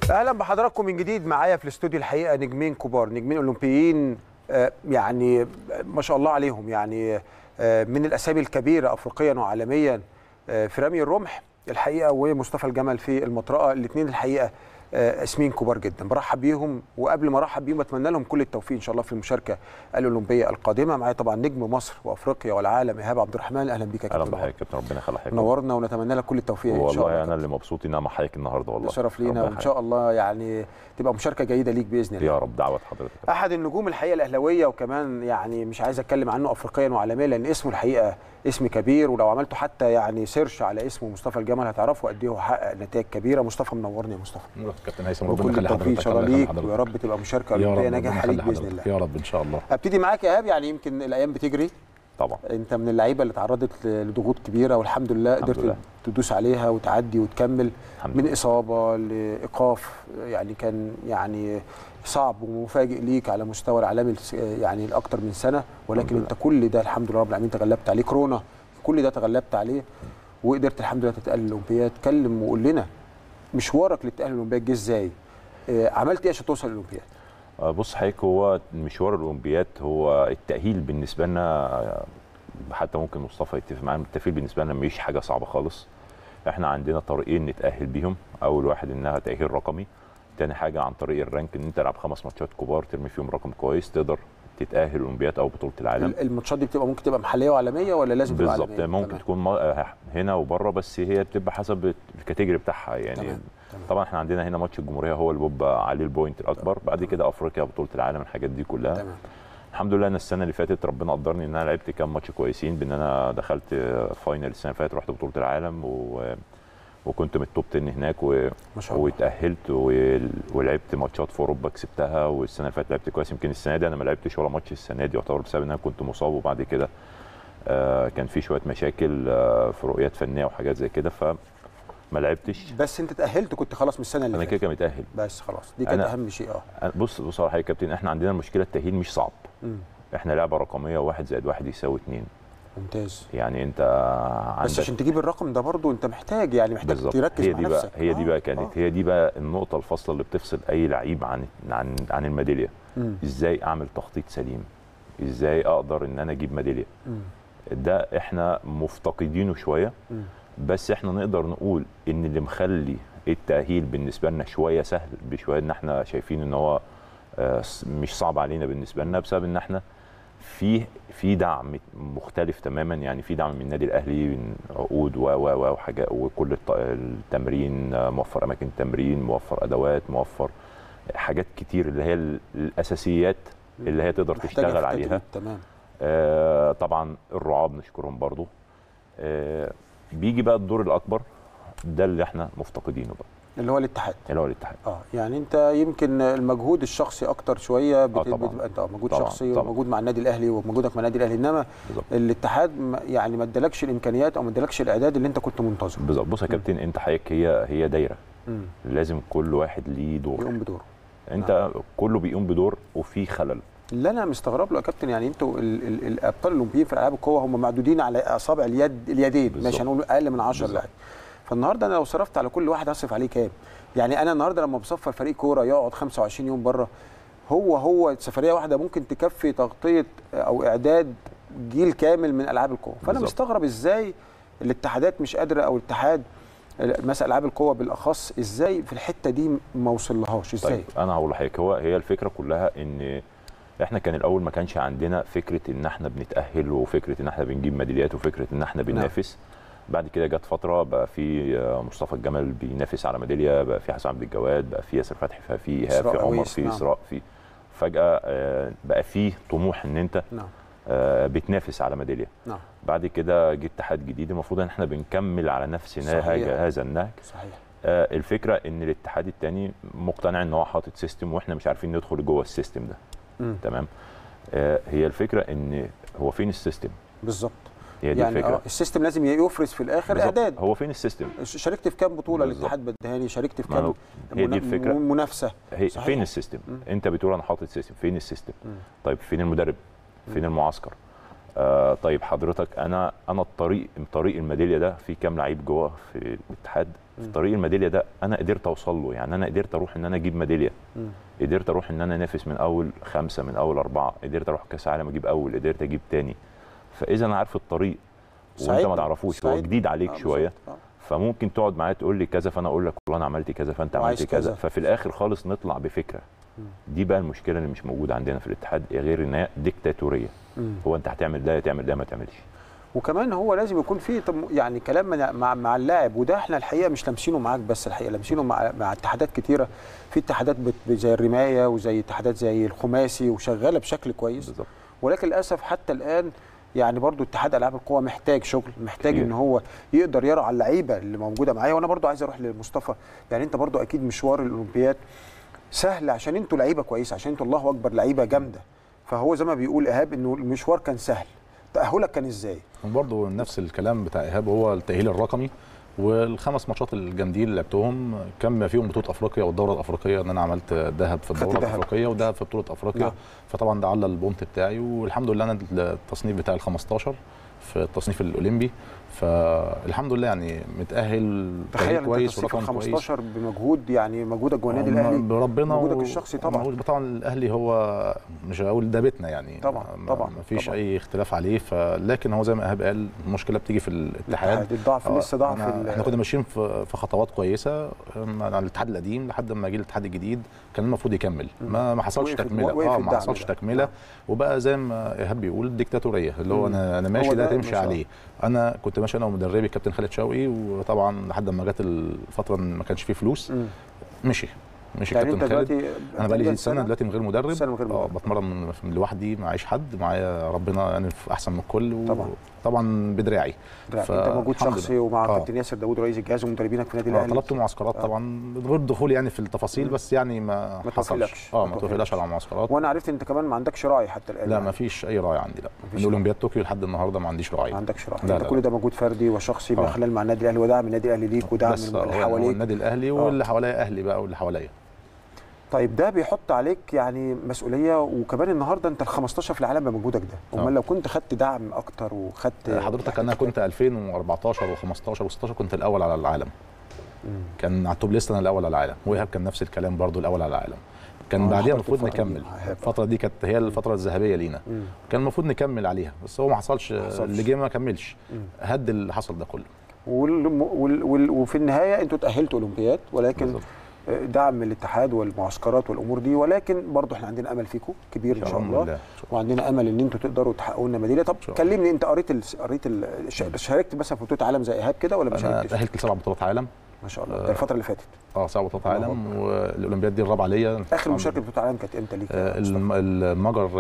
اهلا بحضراتكم من جديد. معايا في الاستوديو الحقيقه نجمين كبار، نجمين اولمبيين، يعني ما شاء الله عليهم، يعني من الاسامي الكبيره افريقيا وعالميا في رمي الرمح الحقيقه، ومصطفى الجمل في المطرقه. الاثنين الحقيقه اسمين كبار جدا، برحب بيهم. وقبل ما ارحب بيهم اتمنى لهم كل التوفيق ان شاء الله في المشاركه الاولمبيه القادمه. معايا طبعا نجم مصر وافريقيا والعالم ايهاب عبد الرحمن. اهلا بيك يا كابتن. اهلا بحضرتك يا كابتن، ربنا يخليك. نورنا ونتمنى لك كل التوفيق ان شاء الله. والله انا اللي مبسوط ان انا مع حضرتك النهارده، والله شرف لينا، وان شاء الله يعني تبقى مشاركه جيده ليك باذن الله. يا رب. دعوه حضرتك. احد النجوم الحقيقه الاهلاويه، وكمان يعني مش عايز اتكلم عنه افريقيا وعالميا لان اسمه الحقيقه اسم كبير، ولو عملتوا حتى يعني سيرش على اسمه مصطفى الجمل هتعرفوا قد ايه هو حقق نتائج كبيره. مصطفى منورني يا مصطفى. كابتن هيثم، ربنا يخلي حضرتك ان شاء الله ليك، ويا رب تبقى مشاركه اولمبيه ناجحه ليك باذن الله. يا رب ان شاء الله. ابتدي معاك يا ايهاب. يعني يمكن الايام بتجري طبعا، انت من اللعيبه اللي تعرضت لضغوط كبيره والحمد لله قدرت تدوس عليها وتعدي وتكمل من اصابه لايقاف. يعني كان يعني صعب ومفاجئ ليك على مستوى العالمي يعني لاكثر من سنه، ولكن انت كل ده الحمد لله رب العالمين تغلبت عليه. كورونا كل ده تغلبت عليه وقدرت الحمد لله تتأهل الاولمبياد. اتكلم وقول لنا مشوارك للتأهل الاولمبياد جه ازاي؟ عملت ايه عشان توصل للاولمبياد؟ بص حضرتك، هو مشوار الاولمبياد هو التأهيل بالنسبه لنا، حتى ممكن مصطفى يتفق معانا، التأهيل بالنسبه لنا مش حاجه صعبه خالص. احنا عندنا طريقين نتأهل بيهم. اول واحد انها تأهيل رقمي، تاني حاجه عن طريق الرانك، ان انت تلعب 5 ماتشات كبار ترمي فيهم رقم كويس تقدر تتأهل الاولمبياد او بطوله العالم. الماتشات دي بتبقى ممكن تبقى محليه وعالميه ولا لازم تبقى عالميه؟ بالظبط، ممكن تكون هنا وبره، بس هي بتبقى حسب الكاتيجوري بتاعها يعني. تمام. طبعا احنا عندنا هنا ماتش الجمهوريه هو اللي بيبقى عليه البوينت الاكبر، بعد كده افريقيا، بطوله العالم، الحاجات دي كلها. تمام. الحمد لله انا السنه اللي فاتت ربنا قدرني ان انا لعبت كام ماتش كويسين، بان انا دخلت فاينل السنه اللي فاتت، رحت بطوله العالم وكنت من التوب 10 هناك واتاهلت ولعبت ماتشات في اوروبا كسبتها. والسنه اللي فاتت لعبت كويس. يمكن السنه دي انا ما لعبتش ولا ماتش السنه دي يعتبر بسبب ان انا كنت مصاب، وبعد كده كان في شويه مشاكل في رؤيات فنيه وحاجات زي كده فما لعبتش. بس انت اتاهلت كنت خلاص من السنه اللي فاتت؟ انا كده متاهل بس خلاص، دي كانت اهم شيء. بص بصراحه يا كابتن، احنا عندنا مشكله التاهيل مش صعب. احنا لعبه رقميه، 1 زائد 1 يساوي 2. ممتاز. يعني انت عندك، بس عشان تجيب الرقم ده برضو انت محتاج تركز مع نفسك. هي دي بقى كانت هي دي بقى النقطه الفاصله اللي بتفصل اي لعيب عن الميداليه. ازاي اعمل تخطيط سليم، ازاي اقدر ان انا اجيب ميداليه. ده احنا مفتقدينه شويه. بس احنا نقدر نقول ان اللي مخلي التاهيل بالنسبه لنا شويه سهل بشويه، ان احنا شايفين ان هو مش صعب علينا بالنسبه لنا، بسبب ان احنا في دعم مختلف تماما. يعني في دعم من النادي الاهلي، من عقود وحاجات، وكل التمرين موفر، اماكن تمرين موفر، ادوات موفر، حاجات كتير اللي هي الاساسيات اللي هي تقدر تشتغل عليها. تمام. طبعا الرعاة بنشكرهم برضو. بيجي بقى الدور الاكبر، ده اللي احنا مفتقدينه بقى، اللي هو الاتحاد. يعني انت يمكن المجهود الشخصي اكتر شويه بتبقى انت مجهود شخصي ومجهود مع النادي الاهلي ومجهودك مع النادي الاهلي، انما الاتحاد يعني ما ادالكش الامكانيات او ما ادالكش الاعداد اللي انت كنت منتظره. بالظبط. بص يا كابتن، انت حضرتك هي دايره. لازم كل واحد ليه دور، يقوم بدوره. انت كله بيقوم بدور وفي خلل. اللي انا مستغرب له يا كابتن، يعني انتوا الابطال الاولمبيين في العاب القوه هم معدودين على اصابع اليدين، ماشي هنقول اقل من 10 لاعب. فالنهارده انا لو صرفت على كل واحد هصرف عليه كام؟ يعني انا النهارده لما بصفر فريق كوره يقعد 25 يوم بره، هو سفريه واحده ممكن تكفي تغطيه او اعداد جيل كامل من العاب القوه. فانا مستغرب ازاي الاتحادات مش قادره، او الاتحاد مثلا العاب القوه بالاخص، ازاي في الحته دي ما وصلهاش ازاي؟ طيب انا هقول لحضرتك، هي الفكره كلها ان احنا كان الاول ما كانش عندنا فكره ان احنا بنتاهل، وفكره ان احنا بنجيب ميداليات، وفكره ان احنا بننافس. بعد كده جت فتره بقى في مصطفى الجمل بينافس على ميداليه، بقى في حسن عبد الجواد، بقى في ياسر فتحي، في ايهاب، في عمر، في اسراء، في فجاه بقى في طموح ان انت بتنافس على ميداليه. بعد كده جه اتحاد جديد، المفروض ان احنا بنكمل على نفس هذا النهج. صحيح. الفكره ان الاتحاد الثاني مقتنع ان هو حاطط سيستم واحنا مش عارفين ندخل جوه السيستم ده. تمام. هي الفكره ان هو فين السيستم بالظبط. هي دي يعني الفكره. السيستم لازم يفرز في الاخر اعداد. هو فين السيستم؟ شاركت في كام بطوله الاتحاد بدهاني؟ شاركت في كام هي دي الفكره. منافسه؟ فين السيستم؟ انت بتقول انا حاطط سيستم، فين السيستم؟ طيب فين المدرب؟ فين المعسكر؟ طيب حضرتك انا طريق الميداليه ده في كام لعيب جوه في الاتحاد، في طريق الميداليه ده انا قدرت اوصل له، يعني انا قدرت اروح ان انا اجيب ميداليه، قدرت اروح ان انا انافس من اول 5 من اول 4، قدرت اروح كاس عالم اجيب اول، قدرت اجيب تاني. فاذا انا عارف الطريق وانت ما تعرفوش، هو جديد عليك شويه، فممكن تقعد معايا تقول لي كذا فانا اقول لك والله انا عملت كذا فانت عملت كذا، ففي الاخر خالص نطلع بفكره. دي بقى المشكله اللي مش موجوده عندنا في الاتحاد، غير ان هي ديكتاتوريه. هو انت هتعمل ده تعمل ده ما تعملش. وكمان هو لازم يكون في يعني كلام مع اللاعب، وده احنا الحقيقه مش لامسينه معاك بس، الحقيقه لامسينه مع اتحادات كتيره. في اتحادات زي الرمايه وزي اتحادات زي الخماسي وشغاله بشكل كويس بالزبط. ولكن للاسف حتى الان يعني برضو اتحاد العاب القوى محتاج شغل، محتاج ان هو يقدر يرعى اللعيبه اللي موجوده معايا. وانا برضو عايز اروح لمصطفى، يعني انت برضو اكيد مشوار الاولمبياد سهل عشان انتوا لعيبه كويسه، عشان انتوا الله اكبر لعيبه جامده، فهو زي ما بيقول ايهاب انه المشوار كان سهل. تاهلك كان ازاي؟ برضو نفس الكلام بتاع ايهاب، هو التاهيل الرقمي والخمس ماتشات الجامدين اللي لعبتهم كان فيهم بطوله افريقيا والدوره الافريقيه، ان انا عملت ذهب في الدوره الافريقيه وذهب في بطوله افريقيا. فطبعا ده على البونت بتاعي، والحمد لله انا التصنيف بتاعي ال 15 في التصنيف الاولمبي، فالحمد لله يعني متاهل تخيل كويس ورقم 15 كويس بمجهود، يعني مجهودك جوه النادي الاهلي بربنا مجهودك الشخصي طبعا. طبعا الاهلي هو مش هقول ده بيتنا يعني، طبعا ما فيش اي اختلاف عليه، لكن هو زي ما ايهاب قال المشكله بتيجي في الاتحاد، الضعف لسه ضعف. احنا كنا ماشيين في خطوات كويسه مع الاتحاد القديم لحد ما جه الاتحاد الجديد، كان المفروض يكمل، ما حصلش تكمله، ما حصلش تكمله، وبقى زي ما ايهاب بيقول الديكتاتوريه، اللي هو انا ماشي ده تمشي عليه. انا كنت ماشي انا ومدربي الكابتن خالد شوقي، وطبعا لحد ما جت الفتره ما كانش فيه فلوس مشي يعني كابتن خالد. انا بقى لي سنه دلوقتي من غير مدرب، بتمرن لوحدي، معيش حد معايا، ربنا يعني احسن من الكل، طبعا بدراعي. انت موجود شخصي ومع كابتن ياسر داوود رئيس الجهاز ومدربينك في النادي الاهلي. طلبت معسكرات طبعا من غير دخول يعني في التفاصيل، بس يعني ما حصلش. ما توافقش على المعسكرات. وانا عرفت انت كمان ما عندكش راعي حتى الان. لا ما فيش اي راعي عندي، لا من اولمبياد طوكيو لحد النهارده ما عنديش راعي. ما عندكش راعي، انت كل ده مجهود فردي وشخصي من خلال مع النادي الاهلي ودعم النادي الاهلي ليك ودعم اللي حواليك. النادي الاهلي واللي حواليا اهلي بقى واللي حواليا. طيب ده بيحط عليك يعني مسؤوليه، وكمان النهارده انت ال 15 في العالم بمجهودك ده، امال لو كنت خدت دعم اكتر وخدت حضرتك انا كنت 2014 و15 و16 كنت الاول على العالم. كان على التوب ليست انا الاول على العالم، وايهاب كان نفس الكلام برضو الاول على العالم. كان بعديها المفروض نكمل، الفتره دي كانت هي الفتره الذهبيه لينا، كان المفروض نكمل عليها، بس هو ما حصلش، اللي جه ما كملش، هد اللي حصل ده كله. وفي النهايه انتوا تاهلتوا اولمبياد، ولكن بالضبط. دعم الاتحاد والمعسكرات والامور دي، ولكن برضه احنا عندنا امل فيكم كبير ان شاء الله، وعندنا امل ان انتوا تقدروا تحققوا لنا ميداليه. طب كلمني انت، شاركت مثلا في بطوله عالم زي ايهاب كده ولا ما شاركتش؟ انا تاهلت ل7 بطولات عالم ما شاء الله. ده الفتره اللي فاتت 7 بطولات عالم، والاولمبياد دي الرابعه ليا. اخر مشاركه في بطوله عالم كانت امتى ليك؟ المجر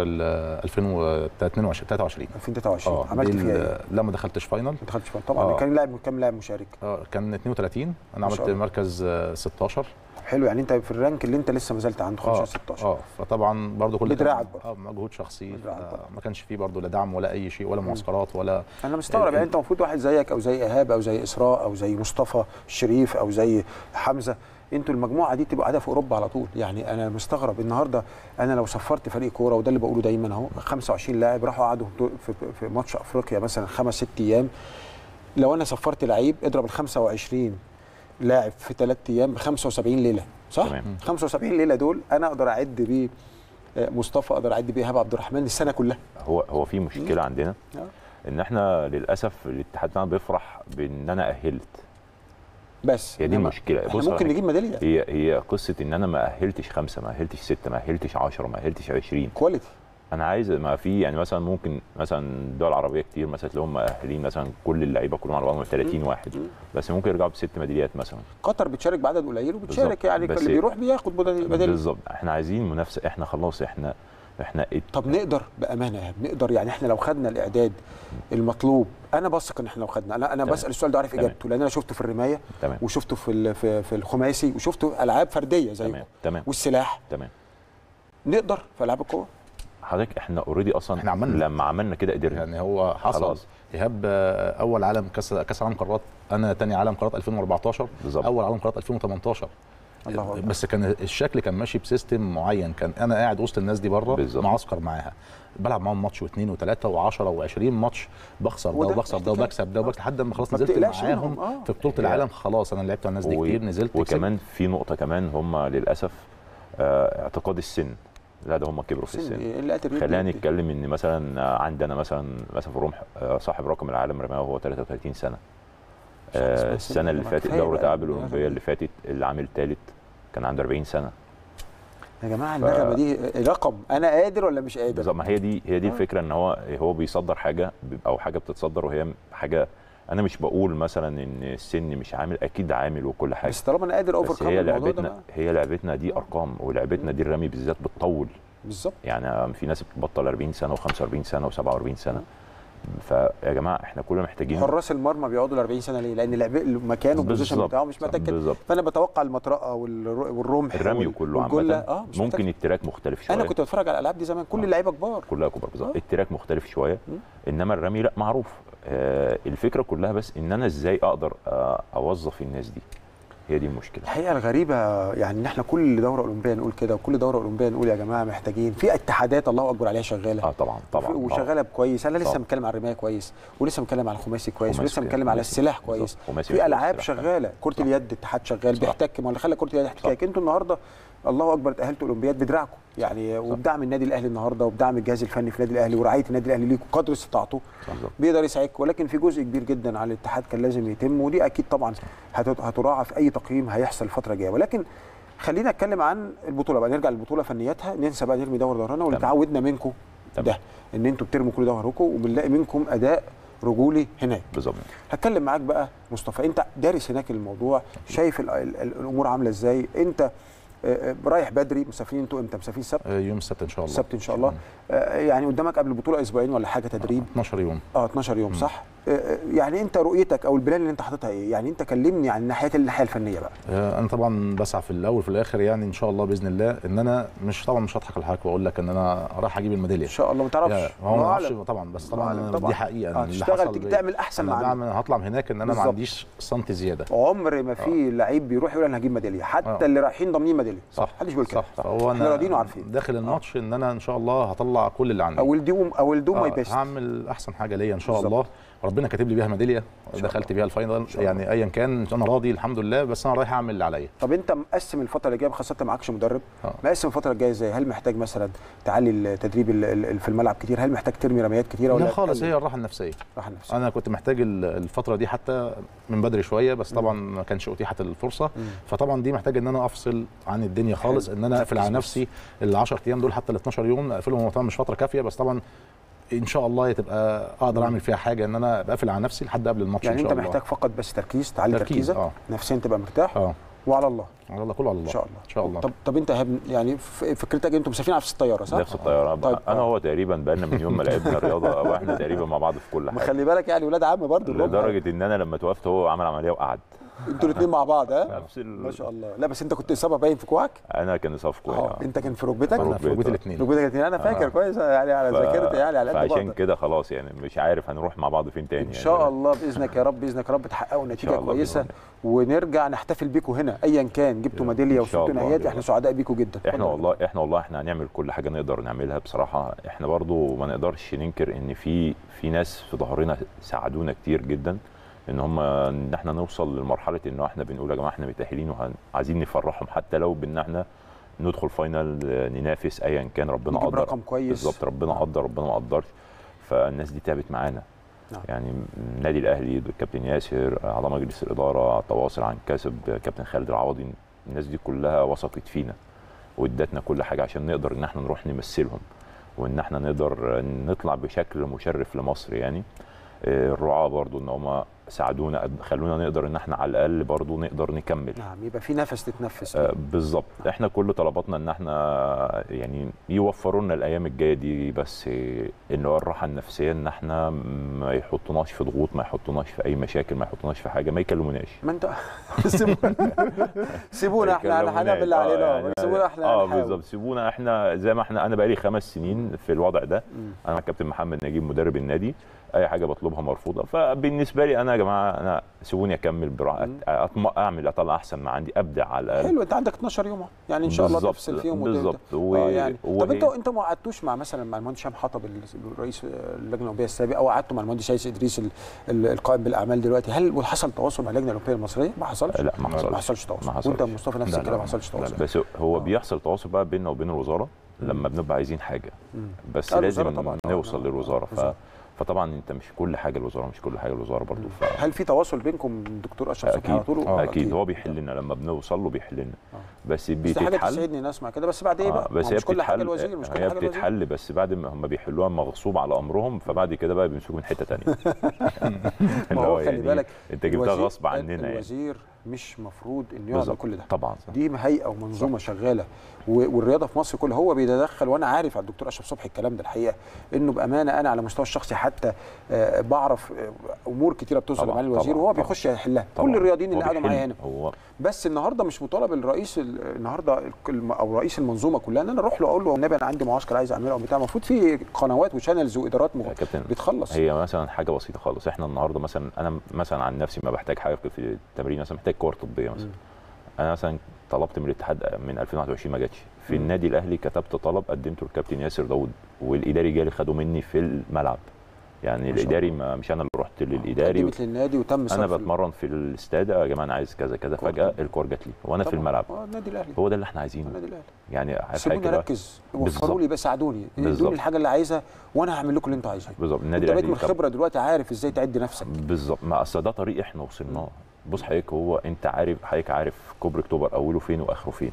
2023 عملت فيها ايه؟ لا ما دخلتش فاينل. طبعا. كان كام لاعب مشارك؟ كان 32، انا عملت مركز 16. حلو، يعني انت في الرانك اللي انت لسه ما زلت عنده 15 16. فطبعا برضو كل بدراعك مجهود شخصي، ما كانش فيه برضو لا دعم ولا اي شيء ولا معسكرات ولا. انا مستغرب يعني انت المفروض واحد زيك او زي ايهاب او زي اسراء او زي مصطفى الشريف او زي حمزه، انتوا المجموعه دي تبقى قاعده في اوروبا على طول. يعني انا مستغرب النهارده، انا لو سفرت فريق كوره، وده اللي بقوله دايما اهو، 25 لاعب راحوا قعدوا في ماتش افريقيا مثلا 5 6 ايام، لو انا سفرت لعيب اضرب ال 25 لاعب في 3 ايام ب 75 ليله، صح؟ تمام. 75 ليله دول انا اقدر اعد بيه مصطفى، اقدر اعد بيه ايهاب عبد الرحمن السنه كلها. هو في مشكله عندنا ان احنا للاسف الاتحاد بتاعنا بيفرح بان انا اهلت، بس هي دي المشكله. احنا ممكن نجيب ميداليه. هي قصه ان انا ما اهلتش 5 ما اهلتش 6 ما اهلتش 10 ما اهلتش 20 كواليتي. انا عايز ما في يعني مثلا ممكن مثلا دول عربيه كتير مثلا تلاقيهم مؤهلين مثلا كل اللعيبه كلهم على بعضهم 30 واحد، بس ممكن يرجعوا ب6 ميداليات مثلا. قطر بتشارك بعدد قليل وبتشارك يعني اللي بيروح بياخد ميداليه. بالظبط. احنا عايزين منافسه، احنا خلاص احنا طب نقدر بامانه نقدر، يعني احنا لو خدنا الاعداد المطلوب، انا بثق ان احنا لو خدنا، انا بسال السؤال ده عارف اجابته، لان انا شفته في الرمايه وشفته في الخماسي وشفته العاب فرديه زي والسلاح. نقدر في العاب القوه. حضرتك احنا اوريدي اصلا احنا عملنا لما عملنا كده قدرنا، يعني هو حصل خلاص. ايهاب اول عالم كاس عالم قارات، انا ثاني عالم قارات 2014 بالزبط. اول عالم قارات 2018. الله أكبر. بس كان الشكل كان ماشي بسيستم معين، كان انا قاعد وسط الناس دي بره معسكر معاها، بلعب معاهم ماتش واثنين وثلاثه و10 و20 ماتش، بخسر ده وبخسر ده وبكسب ده وبكسب لحد ما خلاص نزلت معاهم في بطوله العالم. خلاص انا لعبت مع الناس دي كتير، نزلت وكمان في نقطه كمان هم للاسف اعتقاد السن. لا ده هم كبروا في السن. خلينا نتكلم ان مثلا عندنا مثلا في رمح صاحب رقم العالم رماه وهو 33 سنه. السنه اللي فاتت دوره الالعاب الاولمبيه اللي فاتت اللي عامل ثالث كان عنده 40 سنه. يا جماعه النغمه دي رقم، انا قادر ولا مش قادر؟ بالظبط، ما هي دي الفكره، ان هو بيصدر حاجه او حاجه بتتصدر، وهي حاجه انا مش بقول مثلا ان السن مش عامل، اكيد عامل وكل حاجه، بس طالما انا قادر اوفر هي لعبتنا دي ارقام، ولعبتنا دي الرمي بالذات بتطول بالظبط. يعني في ناس بتبطل 40 سنه و45 سنه و47 سنه. فيا جماعه احنا كلنا محتاجين. حراس المرمى بيقعدوا ل 40 سنه ليه؟ لان المكان والبوزيشن بتاعه مش محتاج كده. فانا بتوقع المطرقه والرمح الرمي كله عامه ممكن التراك مختلف شويه. انا كنت بتفرج على الالعاب دي زمان، كل اللعيبه كبار، كلها كبار بالظبط. التراك مختلف شويه، انما الرمي لا معروف. الفكره كلها بس ان انا ازاي اقدر اوظف الناس دي، هي دي المشكله. الحقيقه الغريبه يعني ان احنا كل دوره اولمبيه نقول كده، وكل دوره اولمبيه نقول يا جماعه محتاجين في اتحادات الله اكبر عليها شغاله. طبعا وشغاله كويس. انا لسه متكلم على الرمايه كويس، ولسه متكلم على الخماسي كويس، ولسه متكلم على السلاح كويس. في العاب شغاله، كره اليد اتحاد شغال بيحتك، ما اللي خلى كره اليد احتكاك. انتوا النهارده الله اكبر اتاهلتوا اولمبياد بدراعكم يعني، وبدعم النادي الاهلي النهارده، وبدعم الجهاز الفني في النادي الاهلي، ورعايه النادي الاهلي ليكم قدر استطاعته بيقدر يساعدكم. ولكن في جزء كبير جدا على الاتحاد كان لازم يتم، ودي اكيد طبعا هتراعى في اي تقييم هيحصل الفتره الجايه. ولكن خلينا نتكلم عن البطوله بقى، نرجع للبطوله فنياتها، ننسى بقى نرمي دورنا واللي تعودنا منكم ده ان انتوا بترموا كل ظهركم، وبنلاقي منكم اداء رجولي هناك. بالظبط. هتكلم معاك بقى مصطفى، انت دارس هناك الموضوع، شايف الامور عامله ازاي؟ انت رايح بدري، مسافرين انتوا امتى؟ مسافرين السبت؟ يوم السبت ان شاء الله. السبت ان شاء الله. يعني قدامك قبل البطوله اسبوعين ولا حاجه تدريب؟ 12 يوم. 12 يوم صح؟ يعني انت رؤيتك او البلان اللي انت حاططها ايه؟ يعني انت كلمني عن الناحيه الفنيه بقى. انا طبعا بسعى في الاول وفي الاخر يعني ان شاء الله باذن الله ان انا مش هضحك على حضرتك واقول لك ان انا رايح اجيب الميداليه. ان شاء الله. ما تعرفش. هو ما اعرفش طبعا، بس طبعا دي حقيقه. تشتغل تعمل احسن ما هطلع من هناك ان انا ما عنديش سنتي زياده. عمر ما في لعيب بيروح يقول انا هجيب ميداليه، حتى اللي رايحين ضامنين ميداليه. صح. محدش بيقول كده. صح. فهو احنا راضيين وعارفين داخل الماتش ان انا ان شاء الله هطلع كل اللي عندي. او الدوم ماي بيست. هعمل احسن حاجه ليا ان شاء الله. ربنا كاتب لي بيها ميداليه، دخلت بيها الفاينل يعني ايا كان انا راضي الحمد لله، بس انا رايح اعمل اللي عليا. طب انت مقسم الفتره اللي جايه، خاصه معكش مدرب، مقسم الفتره الجايه ازاي؟ هل محتاج مثلا تعلي التدريب في الملعب كتير؟ هل محتاج ترمي رميات كتيره ولا لا خالص؟ هي الراحه النفسيه. انا كنت محتاج الفتره دي حتى من بدري شويه، بس طبعا ما كانش اتيحت الفرصه. فطبعا دي محتاج ان انا افصل عن الدنيا خالص، ان انا اقفل على نفسي ال10 ايام دول، حتى ال12 يوم اقفلهم. طبعا مش فتره كافيه، بس طبعا ان شاء الله تبقى اقدر اعمل فيها حاجه، ان انا بقفل على نفسي لحد قبل الماتش. يعني ان شاء الله انت محتاج فقط بس تركيز، تعلي تركيزك نفسيا، تبقى مرتاح وعلى الله. على الله، كله على الله ان شاء الله. ان شاء الله. طب انت يعني فكرتك انتوا مسافرين على نفس الطياره صح؟ نفس الطياره. طيب انا هو تقريبا بقالنا من يوم ما لعبنا الرياضه واحنا تقريبا مع بعض في كل حاجه. خلي بالك يعني ولاد عم برضه، لدرجه ان انا لما توقفت هو عمل عمليه وقعد. انتوا الاثنين مع بعض ما شاء الله. لا بس انت كنت اصابه باين في كوعك. انا كان اصابه في كوعي. انت كان في ركبتك. انا في ركبتي الاثنين. انا فاكر كويس يعني على ذاكرتي يعني على قد فعشان كده خلاص يعني مش عارف هنروح مع بعض فين تاني. ان شاء الله باذنك يا رب، باذنك يا رب تحققوا نتيجه كويسه ونرجع نحتفل بيكم هنا ايا كان، جبتوا ميداليه وصلتوا نهائيات، احنا سعداء بيكم جدا. احنا والله احنا هنعمل كل حاجه نقدر نعملها بصراحه. احنا برضو ما نقدرش ننكر ان في ناس في ظهرنا ساعدونا كتير جدا ان احنا نوصل لمرحله انه احنا بنقول يا جماعه احنا متاهلين وعايزين نفرحهم، حتى لو بان احنا ندخل فاينل ننافس ايا كان. ربنا قدر رقم كويس بالظبط، ربنا قدر ربنا ما قدرش. فالناس دي تعبت معانا. يعني النادي الاهلي، الكابتن ياسر، اعضاء مجلس الاداره، تواصل عن كسب، كابتن خالد العوضي، الناس دي كلها وثقت فينا وادتنا كل حاجه عشان نقدر ان احنا نروح نمثلهم، وان احنا نقدر نطلع بشكل مشرف لمصر. يعني الرعاة برضو ان هم ساعدونا، خلونا نقدر ان احنا على الاقل برضو نقدر نكمل. يبقى في نفس تتنفس. بالظبط. احنا كل طلباتنا ان احنا يعني يوفروا لنا الايام الجايه دي بس ان هو الراحه النفسيه، ان احنا ما يحطوناش في ضغوط، ما يحطوناش في اي مشاكل، ما يحطوناش في حاجه، ما يكلموناش. ما انت سيبونا احنا هنعمل اللي علينا. سيبونا احنا بالظبط. سيبونا احنا زي ما احنا. انا بقالي 5 سنين في الوضع ده. انا الكابتن محمد نجيب مدرب النادي، اي حاجه بطلبها مرفوضه. فبالنسبه لي انا يا جماعه، انا سيبوني اكمل براحه، اعمل اطلع احسن ما عندي، ابدع على الاقل. حلو، انت عندك 12 يوم يعني ان شاء الله تفصل فيهم بالظبط. يعني. طب انتوا ما قعدتوش مع مثلا مع المهندس هشام حطب الرئيس اللجنه الاولمبيه السابق، او قعدتوا مع المهندس سيد ادريس القائم بالاعمال دلوقتي؟ هل حصل تواصل مع اللجنه الاولمبيه المصريه؟ ما حصلش. لا ما حصلش تواصل. وانت مصطفى نفس الكلام ما حصلش تواصل. بس هو بيحصل تواصل بقى بيننا وبين الوزاره لما بنبقى عايزين حاجه، بس لازم نوصل للوزاره. فطبعا انت مش كل حاجه الوزاره، مش كل حاجه الوزاره برضو. هل في تواصل بينكم الدكتور اشرف صبحي على طول؟ اكيد هو بيحل لنا لما بنوصل له، بيحل لنا. بس بتتحل. حاجه تسعدني نسمع كده، بس بعد ايه بقى؟ بس مش كل حاجه الوزير، مش كل حاجه الوزير. بتتحل، بس بعد ما هم بيحلوها مغصوب على امرهم، فبعد كده بقى بيمسكوا من حته ثانيه. ما هو خلي بالك انت جبتها غصب عننا يعني. الوزير مش مفروض انه يقعد كل ده طبعا. دي هيئه ومنظومه شغاله، والرياضه في مصر كلها هو بيتدخل. وانا عارف على الدكتور اشرف صبحي الكلام ده الحقيقه، انه بامانه انا على المستوى الشخصي حتى بعرف امور كتيره بتوصل معالي الوزير، وهو بيخش يحلها. كل الرياضيين اللي قاعدوا معايا هنا بس النهارده مش مطالب الرئيس النهارده او رئيس المنظومه كلها ان انا اروح له اقول له النبي انا عندي معسكر عايز اعمله او بتاع. المفروض في قنوات وشانلز وادارات بتخلص. هي مثلا حاجه بسيطه خالص. احنا النهارده مثلا، انا مثلا عن نفسي ما بحتاج حاجه في التمرين، مثلا محتاج كور طبيه مثلا. انا مثلا طلبت من الاتحاد من 2021 ما جاتش. في النادي الاهلي كتبت طلب قدمته للكابتن ياسر داوود، والاداري جالي خدوه مني في الملعب. يعني الاداري مش انا اللي رحت للاداري، قدمت للنادي وتم انا بتمرن في الاستاد يا جماعه انا عايز كذا كذا، فجاه الكور جات لي وانا في الملعب. النادي الاهلي هو ده اللي احنا عايزينه. النادي الاهلي يعني سيبوني اركز، وفروا لي بس، ساعدوني ادوني الحاجه اللي عايزها وانا هعمل لكم اللي انتوا عايزينه. بالظبط. النادي الاهلي انت بقيت من خبره دلوقتي، عارف ازاي تعد نفسك. بالظبط. ما اصل ده طريق احنا وصلناه. بص حضرتك، هو انت عارف، حضرتك عارف كوبري اكتوبر اوله فين واخره فين،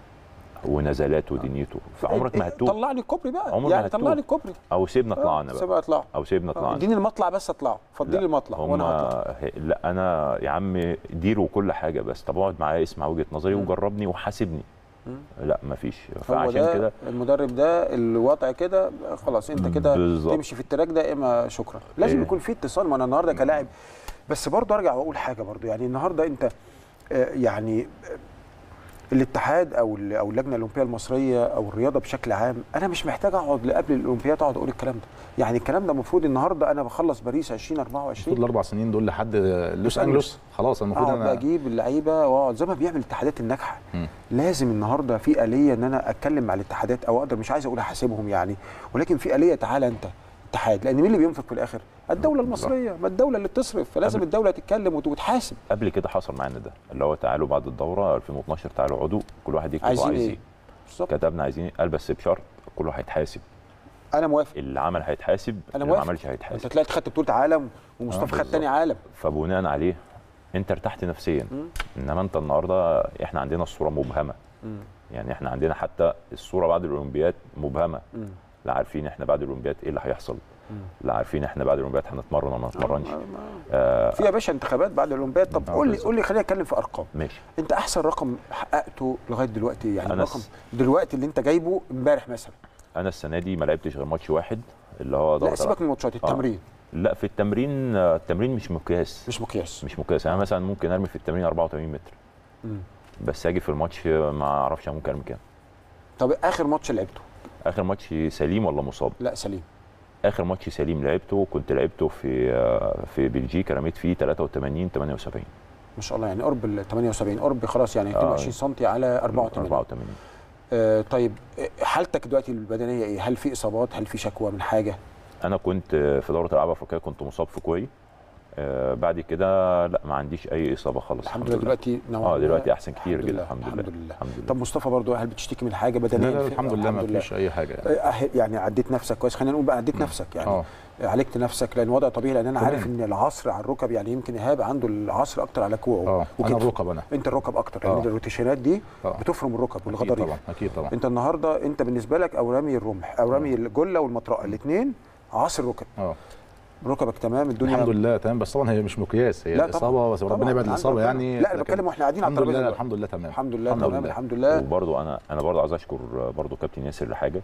ونزلاته ودنيته، فعمرك ما هتوه. طلعني الكوبري بقى، يعني طلعني الكوبري، او سيبنا طلعنا بقى، سيبنا اطلع، او سيبنا طلعنا. اديني المطلع بس اطلعه، فضلي المطلع وانا هطلع. لا انا يا عم دير وكل حاجه، بس طب اقعد معايا اسمع وجهه نظري وجربني وحاسبني. لا مفيش. فعشان كده المدرب ده الوضع كده خلاص، انت كده تمشي في التراك ده، اما شكرا. لازم يكون في اتصال. ما انا النهارده كلاعب، بس برضه ارجع واقول حاجه برضه، يعني النهارده انت يعني الاتحاد او اللجنه الاولمبيه المصريه او الرياضه بشكل عام، انا مش محتاج اقعد قبل الاولمبياد اقعد اقول الكلام ده. يعني الكلام ده المفروض النهارده انا بخلص باريس 2024، المفروض الاربع سنين دول لحد لوس انجلوس خلاص. المفروض انا بجيب اللعيبه واقعد زي ما بيعمل الاتحادات الناجحه. لازم النهارده في آلية ان انا اتكلم مع الاتحادات، او اقدر، مش عايز اقول احاسبهم يعني، ولكن في آلية. تعالى انت اتحاد، لان مين اللي بينفق في الاخر؟ الدوله المصريه، ما الدوله اللي بتصرف، فلازم الدوله تتكلم وتحاسب. قبل كده حصل معانا ده، اللي هو تعالوا بعد الدوره 2012 تعالوا اقعدوا كل واحد يكتب عايز ايه. كتبنا عايزين قال بس بشرط كله هيتحاسب. انا موافق. اللي عمل هيتحاسب، اللي ما عملش هيتحاسب. انت طلعت خدت بطوله عالم ومصطفى خد تاني عالم، فبناء عليه انت ارتحت نفسيا. انما انت النهارده احنا عندنا الصوره مبهمه. يعني احنا عندنا حتى الصوره بعد الاولمبياد مبهمه. لا عارفين احنا بعد الاولمبياد ايه اللي هيحصل، لا عارفين احنا بعد الاولمبياد هنتمرن ولا ما نتمرنش. في يا باشا انتخابات بعد الاولمبياد. طب قول لي خلينا نتكلم في ارقام. ماشي. انت احسن رقم حققته لغايه دلوقتي، يعني الرقم دلوقتي اللي انت جايبه امبارح مثلا؟ انا السنه دي ما لعبتش غير ماتش واحد اللي هو لا سيبك من الماتشات، التمرين. لا في التمرين مش مقياس. مش مقياس. انا مثلا ممكن ارمي في التمرين 84 متر. بس اجي في الماتش ما اعرفش ممكن ارمي كام. طب اخر ماتش لعبته؟ اخر ماتش سليم ولا مصاب؟ لا سليم. اخر ماتش سليم لعبته كنت لعبته في بلجيكا، رميت فيه 83 78. ما شاء الله، يعني قرب ال 78، قرب خلاص يعني 22 سم على 84. طيب حالتك دلوقتي البدنيه ايه؟ هل في اصابات؟ هل في شكوى من حاجه؟ انا كنت في دوره الالعاب الافريقيه كنت مصاب في كوعي. بعد كده لا ما عنديش اي اصابه خالص الحمد لله. دلوقتي دلوقتي احسن كتير جدا الحمد لله. طب مصطفى برضو هل بتشتكي من حاجه بدنيه؟ لا الحمد لله ما فيش اي حاجه يعني عديت نفسك كويس، خلينا نقول بقى عديت نفسك يعني. عالجت نفسك، لان وضع طبيعي، لان انا عارف ان العصر على الركب، يعني يمكن ايهاب عنده العصر اكتر على كوعه. انا الركب، انت الركب اكتر، لان الروتيشنات دي بتفرم الركب والغضاريف. اكيد طبعا. انت النهارده انت بالنسبه لك او رمي الرمح او رمي الجله والمطرقه الاثنين عصر ركب. ركبك تمام، الدنيا الحمد لله تمام. بس طبعا هي مش مقياس، هي الاصابه، بس ربنا يبعد الاصابه يعني. لا انا بتكلم واحنا قاعدين على الترابيزه. الحمد لله تمام. الحمد لله تمام الحمد لله. وبرضه انا برضه عايز اشكر برضه كابتن ياسر لحاجه.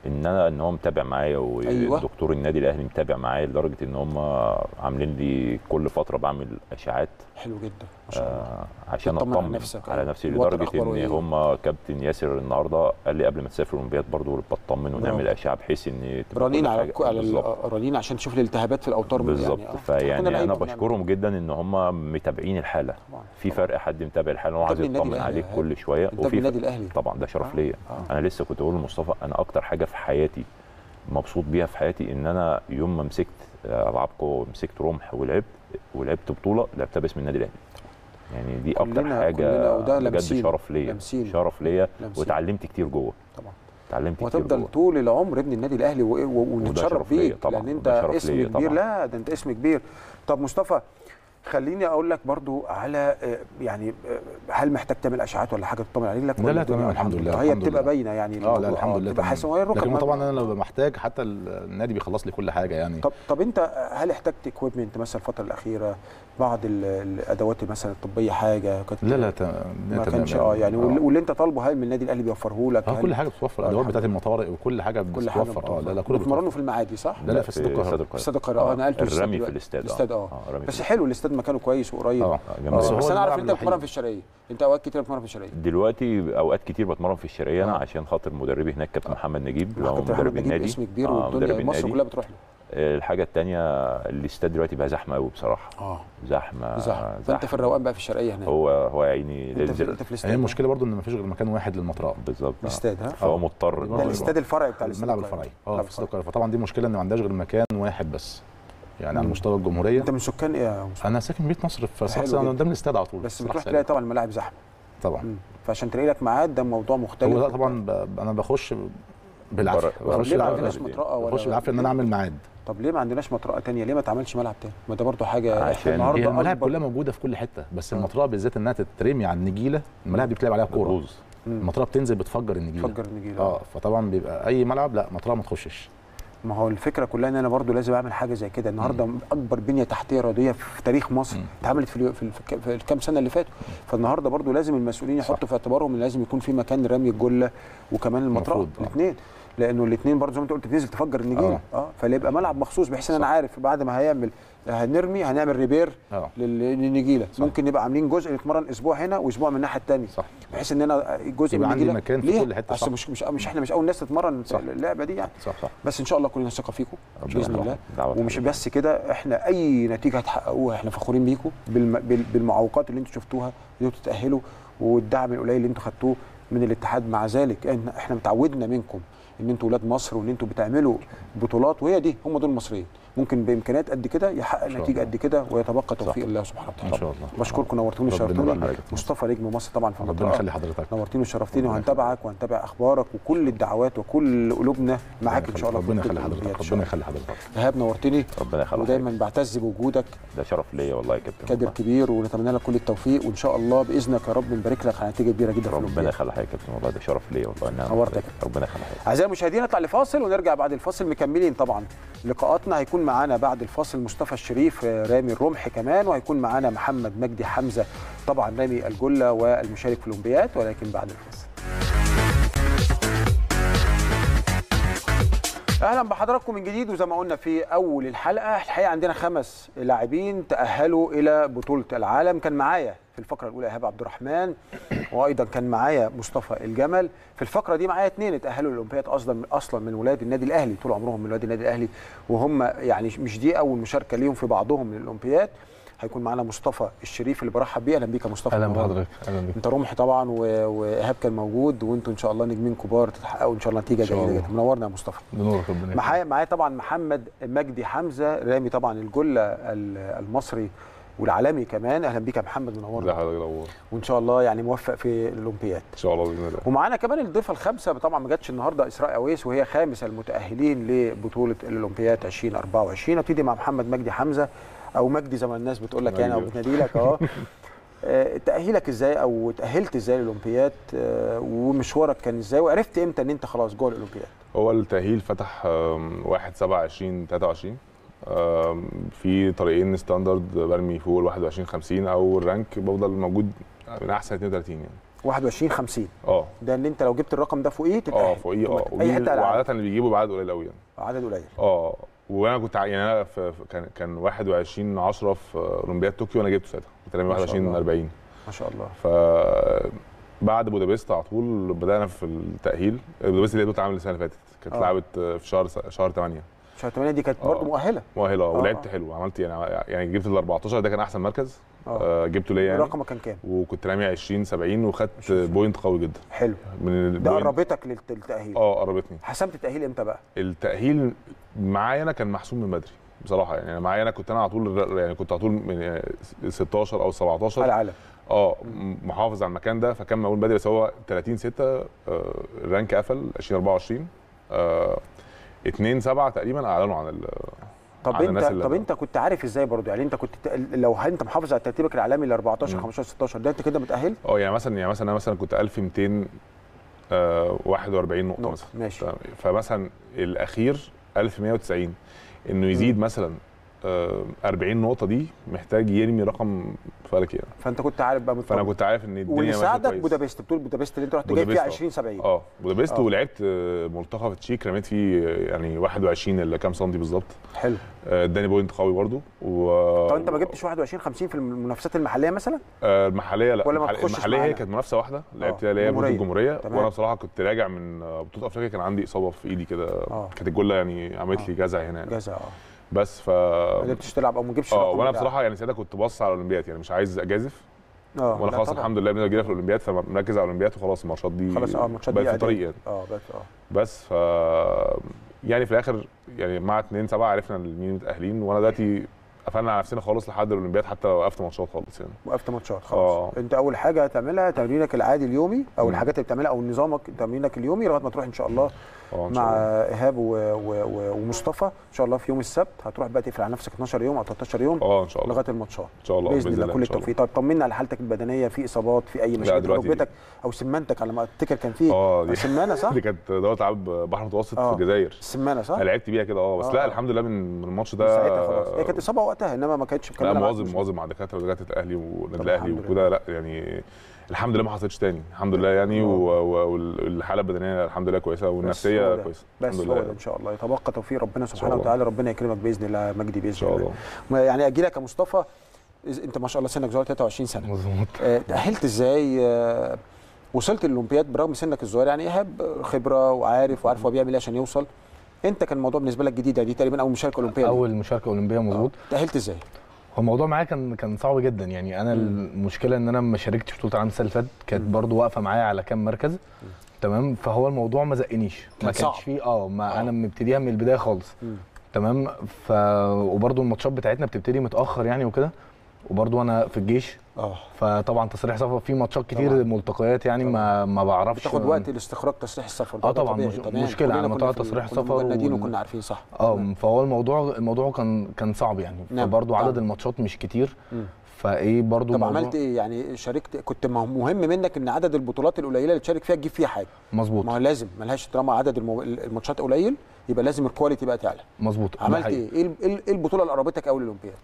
ان هو متابع معايا، والدكتور النادي الاهلي متابع معايا لدرجه ان هم عاملين لي كل فتره بعمل اشاعات. حلو جدا ما شاء الله. عشان اطمن على نفسي لدرجه ان هم كابتن ياسر النهارده قال لي قبل ما تسافر الاولمبياد برضه بطمن ونعمل اشعه بحيث ان رنين على رنين عشان تشوف الالتهابات في الاوتار بالظبط. فيعني انا بشكرهم جدا ان هم متابعين الحاله. في فرق حد متابع الحاله وعايز يطمن عليك كل شويه. وفي النادي الاهلي طبعا ده شرف ليا. انا لسه كنت اقول لمصطفى انا اكتر حاجه في حياتي مبسوط بيها في حياتي ان انا يوم ما مسكت العاب قوه مسكت رمح ولعبت بطوله لعبتها باسم النادي الاهلي. يعني دي اكتر حاجه بجد شرف ليا. شرف ليا واتعلمت كتير جوه. طبعا اتعلمت كتير وتفضل طول العمر ابن النادي الاهلي ونتشرف بيك لان انت اسم كبير. لا ده انت اسم كبير. طب مصطفى خليني اقول لك برضو على يعني هل محتاج تعمل اشعاعات ولا حاجه تطمن عليك؟ لا تمام الحمد لله. هي بتبقى باينه يعني. لا الحمد لله بتبقى حاسه. لكن طبعا انا لو محتاج حتى النادي بيخلص لي كل حاجه يعني. طب انت هل احتجت اكويبمنت مثلا الفتره الاخيره بعض الادوات مثلا الطبيه حاجه كانت؟ لا ما كانش يعني واللي انت طالبه هل من النادي الاهلي بيوفره لك؟ كل حاجه بتوفر. الادوات بتاعت المطارق وكل حاجه بتوفر. لا كله بتمرنوا في المعادي صح؟ لا في استاد القاهره. في استاد القاهره. انا نقلته الرمي في الاستاد. بس حلو الاستاد مكانه كويس وقريب. بس انا عارف انت بتتمرن في الشرقيه. انت اوقات كتير بتتمرن في الشرقيه. دلوقتي اوقات كتير بتمرن في الشرقيه انا عشان خاطر مدربي هناك كابتن محمد نجيب اللي هو مدرب النادي. اسم كبير والدنيا مصر كلها بتروح له. الحاجه الثانيه الاستاد دلوقتي بقى زحمه قوي بصراحه. زحمه. فانت في الروقان بقى في الشرقيه هناك. هو يا عيني هي المشكله برضو ان مفيش غير مكان واحد للمطرقه. بالظبط. الاستاد فهو مضطر. ده الاستاد الفرعي بتاع الملعب الفرعي في استاد القاهره. فطبعا دي مشكله ان ما عندهاش غير مكان واحد بس يعني على مستوى الجمهوريه. انت من سكان ايه يا مصطفى؟ انا ساكن مدينه نصر في صحصح. انا قدام الاستاد على طول. بس بتروح تلاقي طبعا الملاعب زحمه طبعا. فعشان تلاقي لك ميعاد ده موضوع مختلف. هو لا طبعا انا بخش بالعافيه. بخش بالعافيه ان انا اعمل ميعاد. طب ليه ما عندناش مطرقه ثانيه؟ ليه ما اتعملش ملعب ثاني؟ ما ده برضه حاجه. عشان النهارده الملاعب كلها موجوده في كل حته بس المطرقه بالذات انها تترمي على النجيله. الملاعب دي بتلعب عليها كوره. المطرقه بتنزل بتفجر النجيله. فطبعا بيبقى اي ملعب لا مطرقه ما تخشش. ما هو الفكره كلها ان انا برضو لازم اعمل حاجه زي كده. النهارده اكبر بنيه تحتيه رياضيه في تاريخ مصر اتعملت في الكام سنه اللي فاتوا. فالنهارده برضو لازم المسؤولين يحطوا في اعتبارهم ان لازم يكون في مكان رمي الجله وكمان المطرقه الاثنين. لانه الاثنين برضو زي ما انت قلت بتنزل تفجر النجيله. فيبقى ملعب مخصوص بحيث ان انا عارف بعد ما هنعمل ريبير للنجيله. ممكن نبقى عاملين جزء نتمرن اسبوع هنا واسبوع من الناحيه الثانيه. بحيث ان انا جزء من النجيله مكان في كل حته. اصل مش احنا مش اول ناس تتمرن اللعبه دي يعني. صح. بس ان شاء الله كلنا ثقه فيكم باذن الله. ومش بس كده احنا اي نتيجه هتحققوها احنا فخورين بيكم بالمعوقات اللي انتم شفتوها اللي انتم تتاهلوا والدعم القليل اللي انتم خدتوه من الاتحاد. مع ذلك احنا متعودنا منكم ان انتوا ولاد مصر وان انتوا بتعملوا بطولات وهي دي هم دول المصريين. ممكن بامكانيات قد كده يحقق نتيجه قد كده ويتبقى توفيق الله سبحانه وتعالى. ان شاء الله. بشكركم نورتوني وشرفتوني. مصطفى نجم مصر طبعا في المنطقه. ربنا يخلي حضرتك. نورتوني وشرفتني وهنتابعك وهنتابع اخبارك وكل الدعوات وكل قلوبنا معاك ان شاء الله. ربنا يخلي حضرتك. ربنا يخلي حضرتك. ايهاب نورتني. ربنا يخليك. ودايما بعتز بوجودك. ده شرف ليا والله يا كابتن. كادر كبير ونتمنى لك كل التوفيق وان شاء الله باذنك يا رب نبارك لك على نتيجه كبيره جدا في ربنا يخليك يا كابتن والله ده شرف ليا والله. نورتك. ربنا يخليك. اعزائي المشاهدين نطلع لفاصل ونرجع بعد الفاصل مكملين طبعا لقاءاتنا. هيكون معانا بعد الفاصل مصطفى الشريف رامي الرمح كمان وهيكون معانا محمد مجدي حمزه طبعا رامي الجله والمشارك في الاولمبياد ولكن بعد الفاصل. اهلا بحضراتكم من جديد وزي ما قلنا في اول الحلقه الحقيقه عندنا 5 لاعبين تاهلوا الى بطوله العالم. كان معايا في الفقره الاولى ايهاب عبد الرحمن وايضا كان معايا مصطفى الجمل. في الفقره دي معايا 2 اتاهلوا للاولمبياد اصلا من ولاد النادي الاهلي طول عمرهم من ولاد النادي الاهلي وهم يعني مش دي اول مشاركه ليهم في بعضهم من الاولمبياد. هيكون معانا مصطفى الشريف اللي برحب بيه. اهلا بيك يا مصطفى. اهلا بحضرتك. اهلا بيك. انت رمح طبعا وايهاب كان موجود وانتوا ان شاء الله نجمين كبار تحققوا ان شاء الله نتيجه جيده جدا. منورنا يا مصطفى. بنورك ربنا. معايا طبعا محمد مجدي حمزه رامي طبعا الجله المصري والعالمي كمان. اهلا بيك يا محمد منورنا. لا حضرتك وان شاء الله يعني موفق في الاولمبياد ان شاء الله باذن الله. ومعانا كمان الضيفه الخامسه طبعا ما جاتش النهارده اسراء اويس وهي خامس المتاهلين لبطوله الاولمبياد 2024. ابتدي مع محمد مجدي حمزه او مجدي زي ما الناس بتقول لك يعني او بتنادي لك تاهيلك ازاي او تاهلت ازاي للاولمبياد ومشوارك كان ازاي وعرفت امتى ان انت خلاص جوه الاولمبياد؟ هو التاهيل فتح 1/7/2023 في طريقين ستاندرد برمي فوق ال 21 50 او الرانك بفضل موجود من احسن 32 يعني. 21 50 اه ده ان انت لو جبت الرقم ده فوقيه تتاهل. فوقيه اي حته وعاده اللي بيجيبوا بعدد قليل قوي يعني. عدد قليل. وانا كنت يعني انا كان 21 10 في اولمبياد طوكيو وانا جبته ساعتها، كنت 21 40 ما شاء الله. بعد بودابست على طول بدانا في التاهيل. بودابست اللي اتعمل السنه اللي فاتت كانت لعبت في شهر 8. شهر 8 دي كانت برضه مؤهله ولعبت حلو، عملت يعني جبت ال 14 ده كان احسن مركز جبته ليا يعني. رقمك كان كام؟ وكنت رامي 20 70 وخدت بوينت قوي جدا. حلو. ده قربتك للتاهيل؟ قربتني. حسمت التاهيل امتى بقى؟ التاهيل معايا انا كان محسوم من بدري بصراحه يعني. معايا انا كنت على طول يعني كنت على طول من 16 او 17 على العالم محافظ على المكان ده، فكان مقبول بدري. بس هو 30 6 الرانك قفل 2024 2 7 تقريبا اعلنوا عن طب انت كنت عارف ازاي برضه يعني؟ انت كنت لو انت محافظ على ترتيبك العالمي ل 14 15 16 ده انت كده متاهل؟ يعني مثلا انا كنت 1241 نقطه مثلا. ماشي. فمثلا الاخير 1190 انه يزيد مثلا 40 نقطه دي محتاج يرمي رقم فلكي يعني. فانت كنت عارف بقى فانا كنت عارف ان الدنيا ماشيه كويس. ويساعدك بودابست، بتقول بودابست اللي انت رحت جايب فيها 20 70. بودابست ولعبت ملتقى في تشيك رميت فيه يعني 21 الا كام سنتي بالظبط. حلو. اداني بوينت قوي برده. طب انت ما جبتش 21 50 في المنافسات المحليه مثلا؟ المحليه لا، المحليه هي كانت منافسه واحده لعبت اللي هي بطوله الجمهوريه. وانا بصراحه كنت راجع من بطوله افريقيا كان عندي اصابه في ايدي كده. كانت الجله يعني عملت لي جزع هنا يعني. جزع بس ما قدرتش تلعب او ما جبتش وانا بصراحه يعني ساعتها كنت باصص على الاولمبياد يعني مش عايز اجازف. وانا خلاص الحمد لله بنقدر نجينا في الاولمبياد فمركز على الاولمبياد وخلاص. الماتشات دي خلاص الماتشات دي في طريق يعني. بس يعني في الاخر يعني مع 2 7 عرفنا مين متاهلين. وانا دلوقتي قفلنا على نفسنا خالص لحد الاولمبياد، حتى وقفت ماتشات خالص يعني. وقفت ماتشات خالص. انت اول حاجه هتعملها تمرينك العادي اليومي او الحاجات اللي بتعملها او نظامك تمرينك اليومي لغايه ما تروح ان شاء الله مع ايهاب ومصطفى ان شاء الله في يوم السبت. هتروح بقى تقفل على نفسك 12 يوم او 13 يوم ان شاء الله لغايه الماتشات ان شاء الله باذن الله. كل التوفيق. طب طمنا على حالتك البدنيه، في اصابات، في اي مشاكل ركبتك او سمانتك؟ على ما افتكر كان في سمانه صح؟ دي كانت دوره لعب بحر متوسط في الجزائر. السمانه صح؟ لعبت بيها كده بس لا الحمد لله من الماتش ده ساعتها خلاص. هي كانت اصابه وقتها انما ما كانتش لا مواظب مع دكاتره ودكاتره الاهلي والنادي الاهلي وكده. لا يعني الحمد لله ما حصلتش تاني الحمد لله يعني. والحاله البدنيه الحمد لله كويسه والنفسيه كويسه الحمد لله. بس ان شاء الله يتبقى توفيق ربنا سبحانه وتعالى. ربنا يكرمك باذن الله مجدي باذن الله. يعني اجي لك يا مصطفى، انت ما شاء الله سنك صغير 23 سنه. مظبوط. تاهلت ازاي؟ وصلت للاولمبياد برغم سنك الصغير يعني. ايهاب خبره وعارف هو بيعمل ايه عشان يوصل. انت كان الموضوع بالنسبه لك جديده، دي تقريبا اول مشاركه اولمبيه. اول مشاركه اولمبيه مظبوط. تاهلت ازاي؟ هو الموضوع معايا كان صعب جدا يعني. انا المشكله ان انا ما شاركتش في بطوله العالم السنه اللي فاتت، كانت برضو واقفه معايا على كام مركز. تمام. فهو الموضوع ما زقنيش، ما كانش فيه انا مبتديها من البدايه خالص. تمام. وبرضو الماتشات بتاعتنا بتبتدي متاخر يعني وكده، وبرضو انا في الجيش. فطبعا تصريح سفر في ماتشات كتير طبعًا. ملتقيات يعني ما بعرفش. بتاخد وقت لاستخراج تصريح السفر ده. طبعا مشكله على موضوع تصريح السفر وكنا عارفين صح. فهو الموضوع كان صعب يعني. فبرضو عدد الماتشات مش كتير. فايه برضو طب عملت ايه يعني؟ شاركت؟ كنت مهم منك ان عدد البطولات القليله اللي تشارك فيها تجيب فيها حاجه. مظبوط. ما هو لازم ملهاش طالما عدد الماتشات قليل يبقى لازم الكواليتي بقى تعلى. مظبوط. عملت ايه البطوله اللي قربتك قوي للاولمبياد؟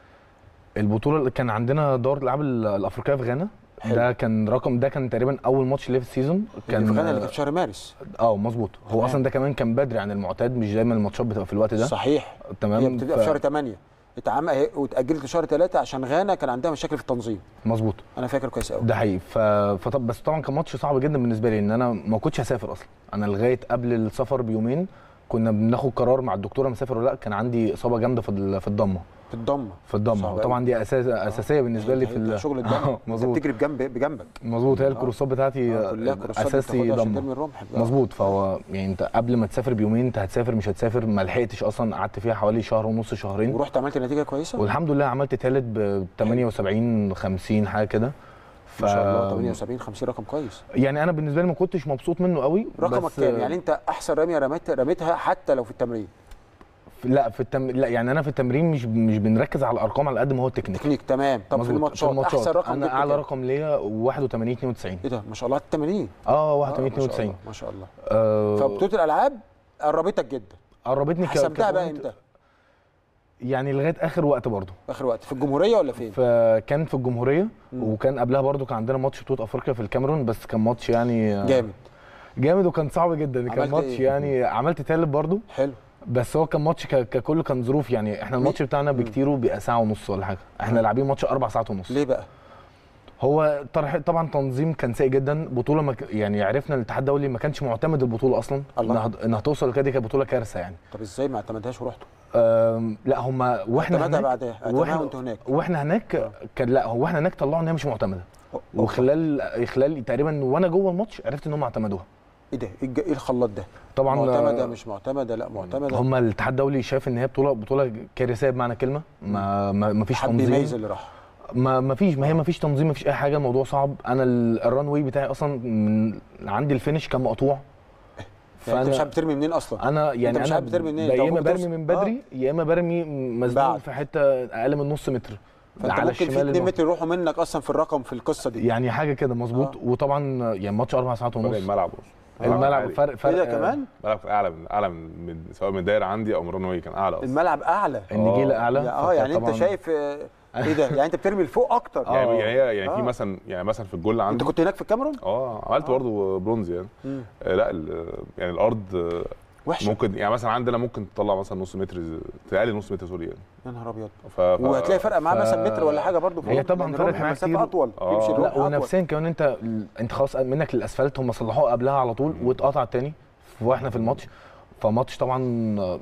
البطوله اللي كان عندنا دورة الالعاب الافريقيه في غانا. ده كان تقريبا اول ماتش ليه في السيزون. كان في غانا اللي كان في شهر مارس. مظبوط. هو اصلا ده كمان كان بدري عن المعتاد، مش دايما الماتشات بتبقى في الوقت ده. صحيح. تمام. هي بتبقى في شهر 8 واتاجلت لشهر 3 عشان غانا كان عندها مشاكل في التنظيم. مظبوط. انا فاكر كويس قوي. ده حقيقي. بس طبعا كان ماتش صعب جدا بالنسبه لي ان انا ما كنتش هسافر اصلا. انا لغايه قبل السفر بيومين كنا بناخد قرار مع الدكتوره مسافر ولا لا. كان عندي اصابه جامده في الضمه. في الضمه طبعا دي اساسيه بالنسبه لي في شغل الضمه. مظبوط. بتجري بجنبك. مظبوط. هي الكروسات بتاعتي اساسي ضمه. مظبوط. فهو يعني انت قبل ما تسافر بيومين انت هتسافر مش هتسافر، ما لحقتش اصلا. قعدت فيها حوالي شهر ونص شهرين ورحت عملت نتيجه كويسه والحمد لله. عملت ثالث ب 78 50 حاجه كده. ما شاء الله. 78 50 رقم كويس يعني. انا بالنسبه لي ما كنتش مبسوط منه قوي. رقمك كام يعني؟ انت احسن رميه رميتها حتى لو في التمرين؟ لا يعني انا في التمرين مش بنركز على الارقام على قد ما هو التكنيك. تمام. طب في الماتشات احسن رقم انا اعلى رقم ليا 81 92. ايه ده ما شاء الله. 80 81 92 ما شاء الله. فبطوله الالعاب قربتك جدا. قربتني. حسبتها بقى امتى؟ يعني لغايه اخر وقت برضه. اخر وقت في الجمهوريه ولا فين؟ كان في الجمهوريه. وكان قبلها برضه كان عندنا ماتش بطوله افريقيا في الكاميرون، بس كان ماتش يعني جامد وكان صعب جدا. كان ماتش إيه؟ يعني عملت تالت برضه. حلو. بس هو كان ماتش ككل كان ظروف، يعني احنا الماتش بتاعنا بكتيره بيبقى ساعه ونص ولا حاجه، احنا لاعبين ماتش 4 ساعات ونص. ليه بقى؟ هو طبعا تنظيم كان سيء جدا. بطوله يعني عرفنا الاتحاد الدولي ما كانش معتمد البطوله اصلا انها توصل كده. دي كانت بطوله كارثه يعني. طب ازاي ما اعتمدهاش ورحتوا؟ لا هم واحنا هناك واحنا هناك كان لا هو احنا هناك طلعوا ان هي مش معتمده. وخلال تقريبا وانا جوه الماتش عرفت ان هم اعتمدوها. ايه ده؟ ايه الخلاط ده؟ طبعا معتمده مش معتمده. لا معتمده. هم الاتحاد الدولي شاف ان هي بطوله كارثيه بمعنى كلمه. ما فيش تنظيم. بيميز اللي راح. ما فيش تنظيم، ما فيش اي حاجه. الموضوع صعب. انا الران واي بتاعي اصلا من عندي الفينش كان مقطوع. يعني انت مش عارف بترمي منين اصلا. انا يعني مش عارف بترمي منين. يا اما برمي من بدري يا اما برمي مزنوق في حته اقل من نص متر. على الشمال في 2 متر يروحوا منك اصلا في الرقم في القصه دي. يعني حاجه كده مظبوط. وطبعا يعني ماتش 4 ساعات ونص. الملعب فرق ايه ده كمان؟ الملعب كان اعلى من سواء من الدايره عندي او من رانوي كان اعلى اصلا. الملعب اعلى. النجيله اعلى. يعني انت شايف ايه ده؟ يعني انت بترمي لفوق اكتر. يعني في مثلا في الجول عندي. انت كنت هناك في الكاميرون؟ عملت برضه برونز يعني. لا يعني الارض وحشه. ممكن يعني مثلا عندنا ممكن تطلع مثلا نص متر، تقلل نص متر سوري يعني. يا نهار ابيض. وهتلاقي فرق معاه مثلا متر ولا حاجه برضه. هي طبعا فرق معاه كتير. اطول. لا ونفسيا كمان انت خلاص منك للاسفلت. هم صلحوه قبلها على طول واتقطع تاني واحنا في الماتش. فماتش طبعا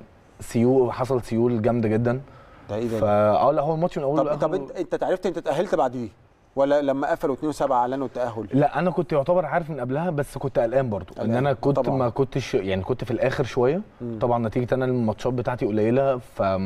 حصل سيول جامده جدا. ده ايه ده؟ لا هو الماتش من اوله. طب انت عرفت انت اتاهلت بعد دي ولا لما قفلوا 2-7 اعلنوا التاهل؟ لا انا كنت يعتبر عارف من قبلها، بس كنت قلقان برضو ان انا كنت طبعًا. ما كنتش يعني كنت في الاخر شويه. طبعا نتيجه انا الماتشات بتاعتي قليله.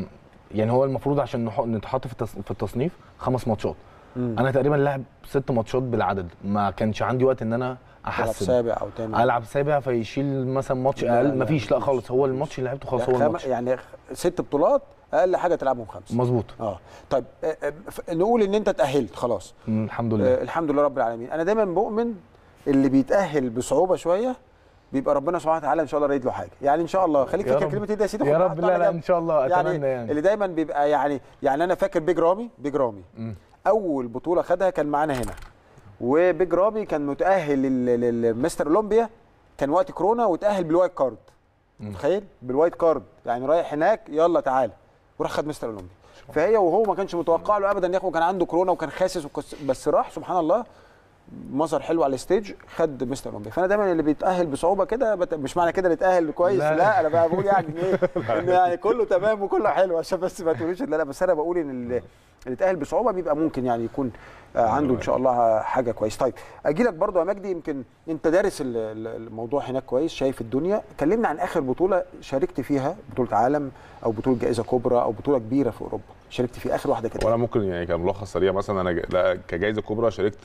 يعني هو المفروض عشان نتحط في التصنيف 5 ماتشات. انا تقريبا لاعب 6 ماتشات بالعدد. ما كانش عندي وقت ان انا احسن سابع او تاني العب سابع فيشيل مثلا ماتش اقل. مفيش لا خالص. هو الماتش اللي لعبته خلاص. هو الماتش يعني 6 بطولات اقل حاجه تلعبهم 5. مظبوط. طيب نقول ان انت اتاهلت خلاص. الحمد لله. الحمد لله رب العالمين. انا دايما بؤمن اللي بيتاهل بصعوبه شويه بيبقى ربنا سبحانه وتعالى ان شاء الله رايد له حاجه. يعني ان شاء الله خليك فاكر كلمه ايه ده يا سيدي. يا رب. لا ان شاء الله اتمنى يعني اللي دايما بيبقى يعني انا فاكر بيج رامي اول بطوله خدها كان معانا هنا. وبيج رامي كان متاهل للمستر اولمبيا، كان وقت كورونا وتاهل بالوايت كارد. متخيل؟ بالوايت كارد يعني رايح هناك يلا تعالى وراح خد مستر اولمبيا. فهي وهو ما كانش متوقع له ابدا ياخد، كان عنده كورونا وكان خاسس بس راح سبحان الله مظهر حلو على الستيج خد مستر اولمبيا. فانا دايما اللي بيتاهل بصعوبه كده مش معنى كده اللي اتاهل كويس. لا انا بقى بقول يعني ايه ان يعني كله تمام وكله حلو عشان بس ما تقولوش لا. بس انا بقول ان اللي اتاهل بصعوبه بيبقى ممكن يعني يكون عنده ان شاء الله حاجه كويس. طيب اجي لك برضو يا مجدي، يمكن انت دارس الموضوع هناك كويس، شايف الدنيا. كلمنا عن اخر بطوله شاركت فيها، بطوله عالم او بطوله جائزه كبرى او بطوله كبيره في اوروبا شاركت فيها اخر واحده كده. وانا ممكن يعني كملخص سريع مثلا انا كجائزه كبرى شاركت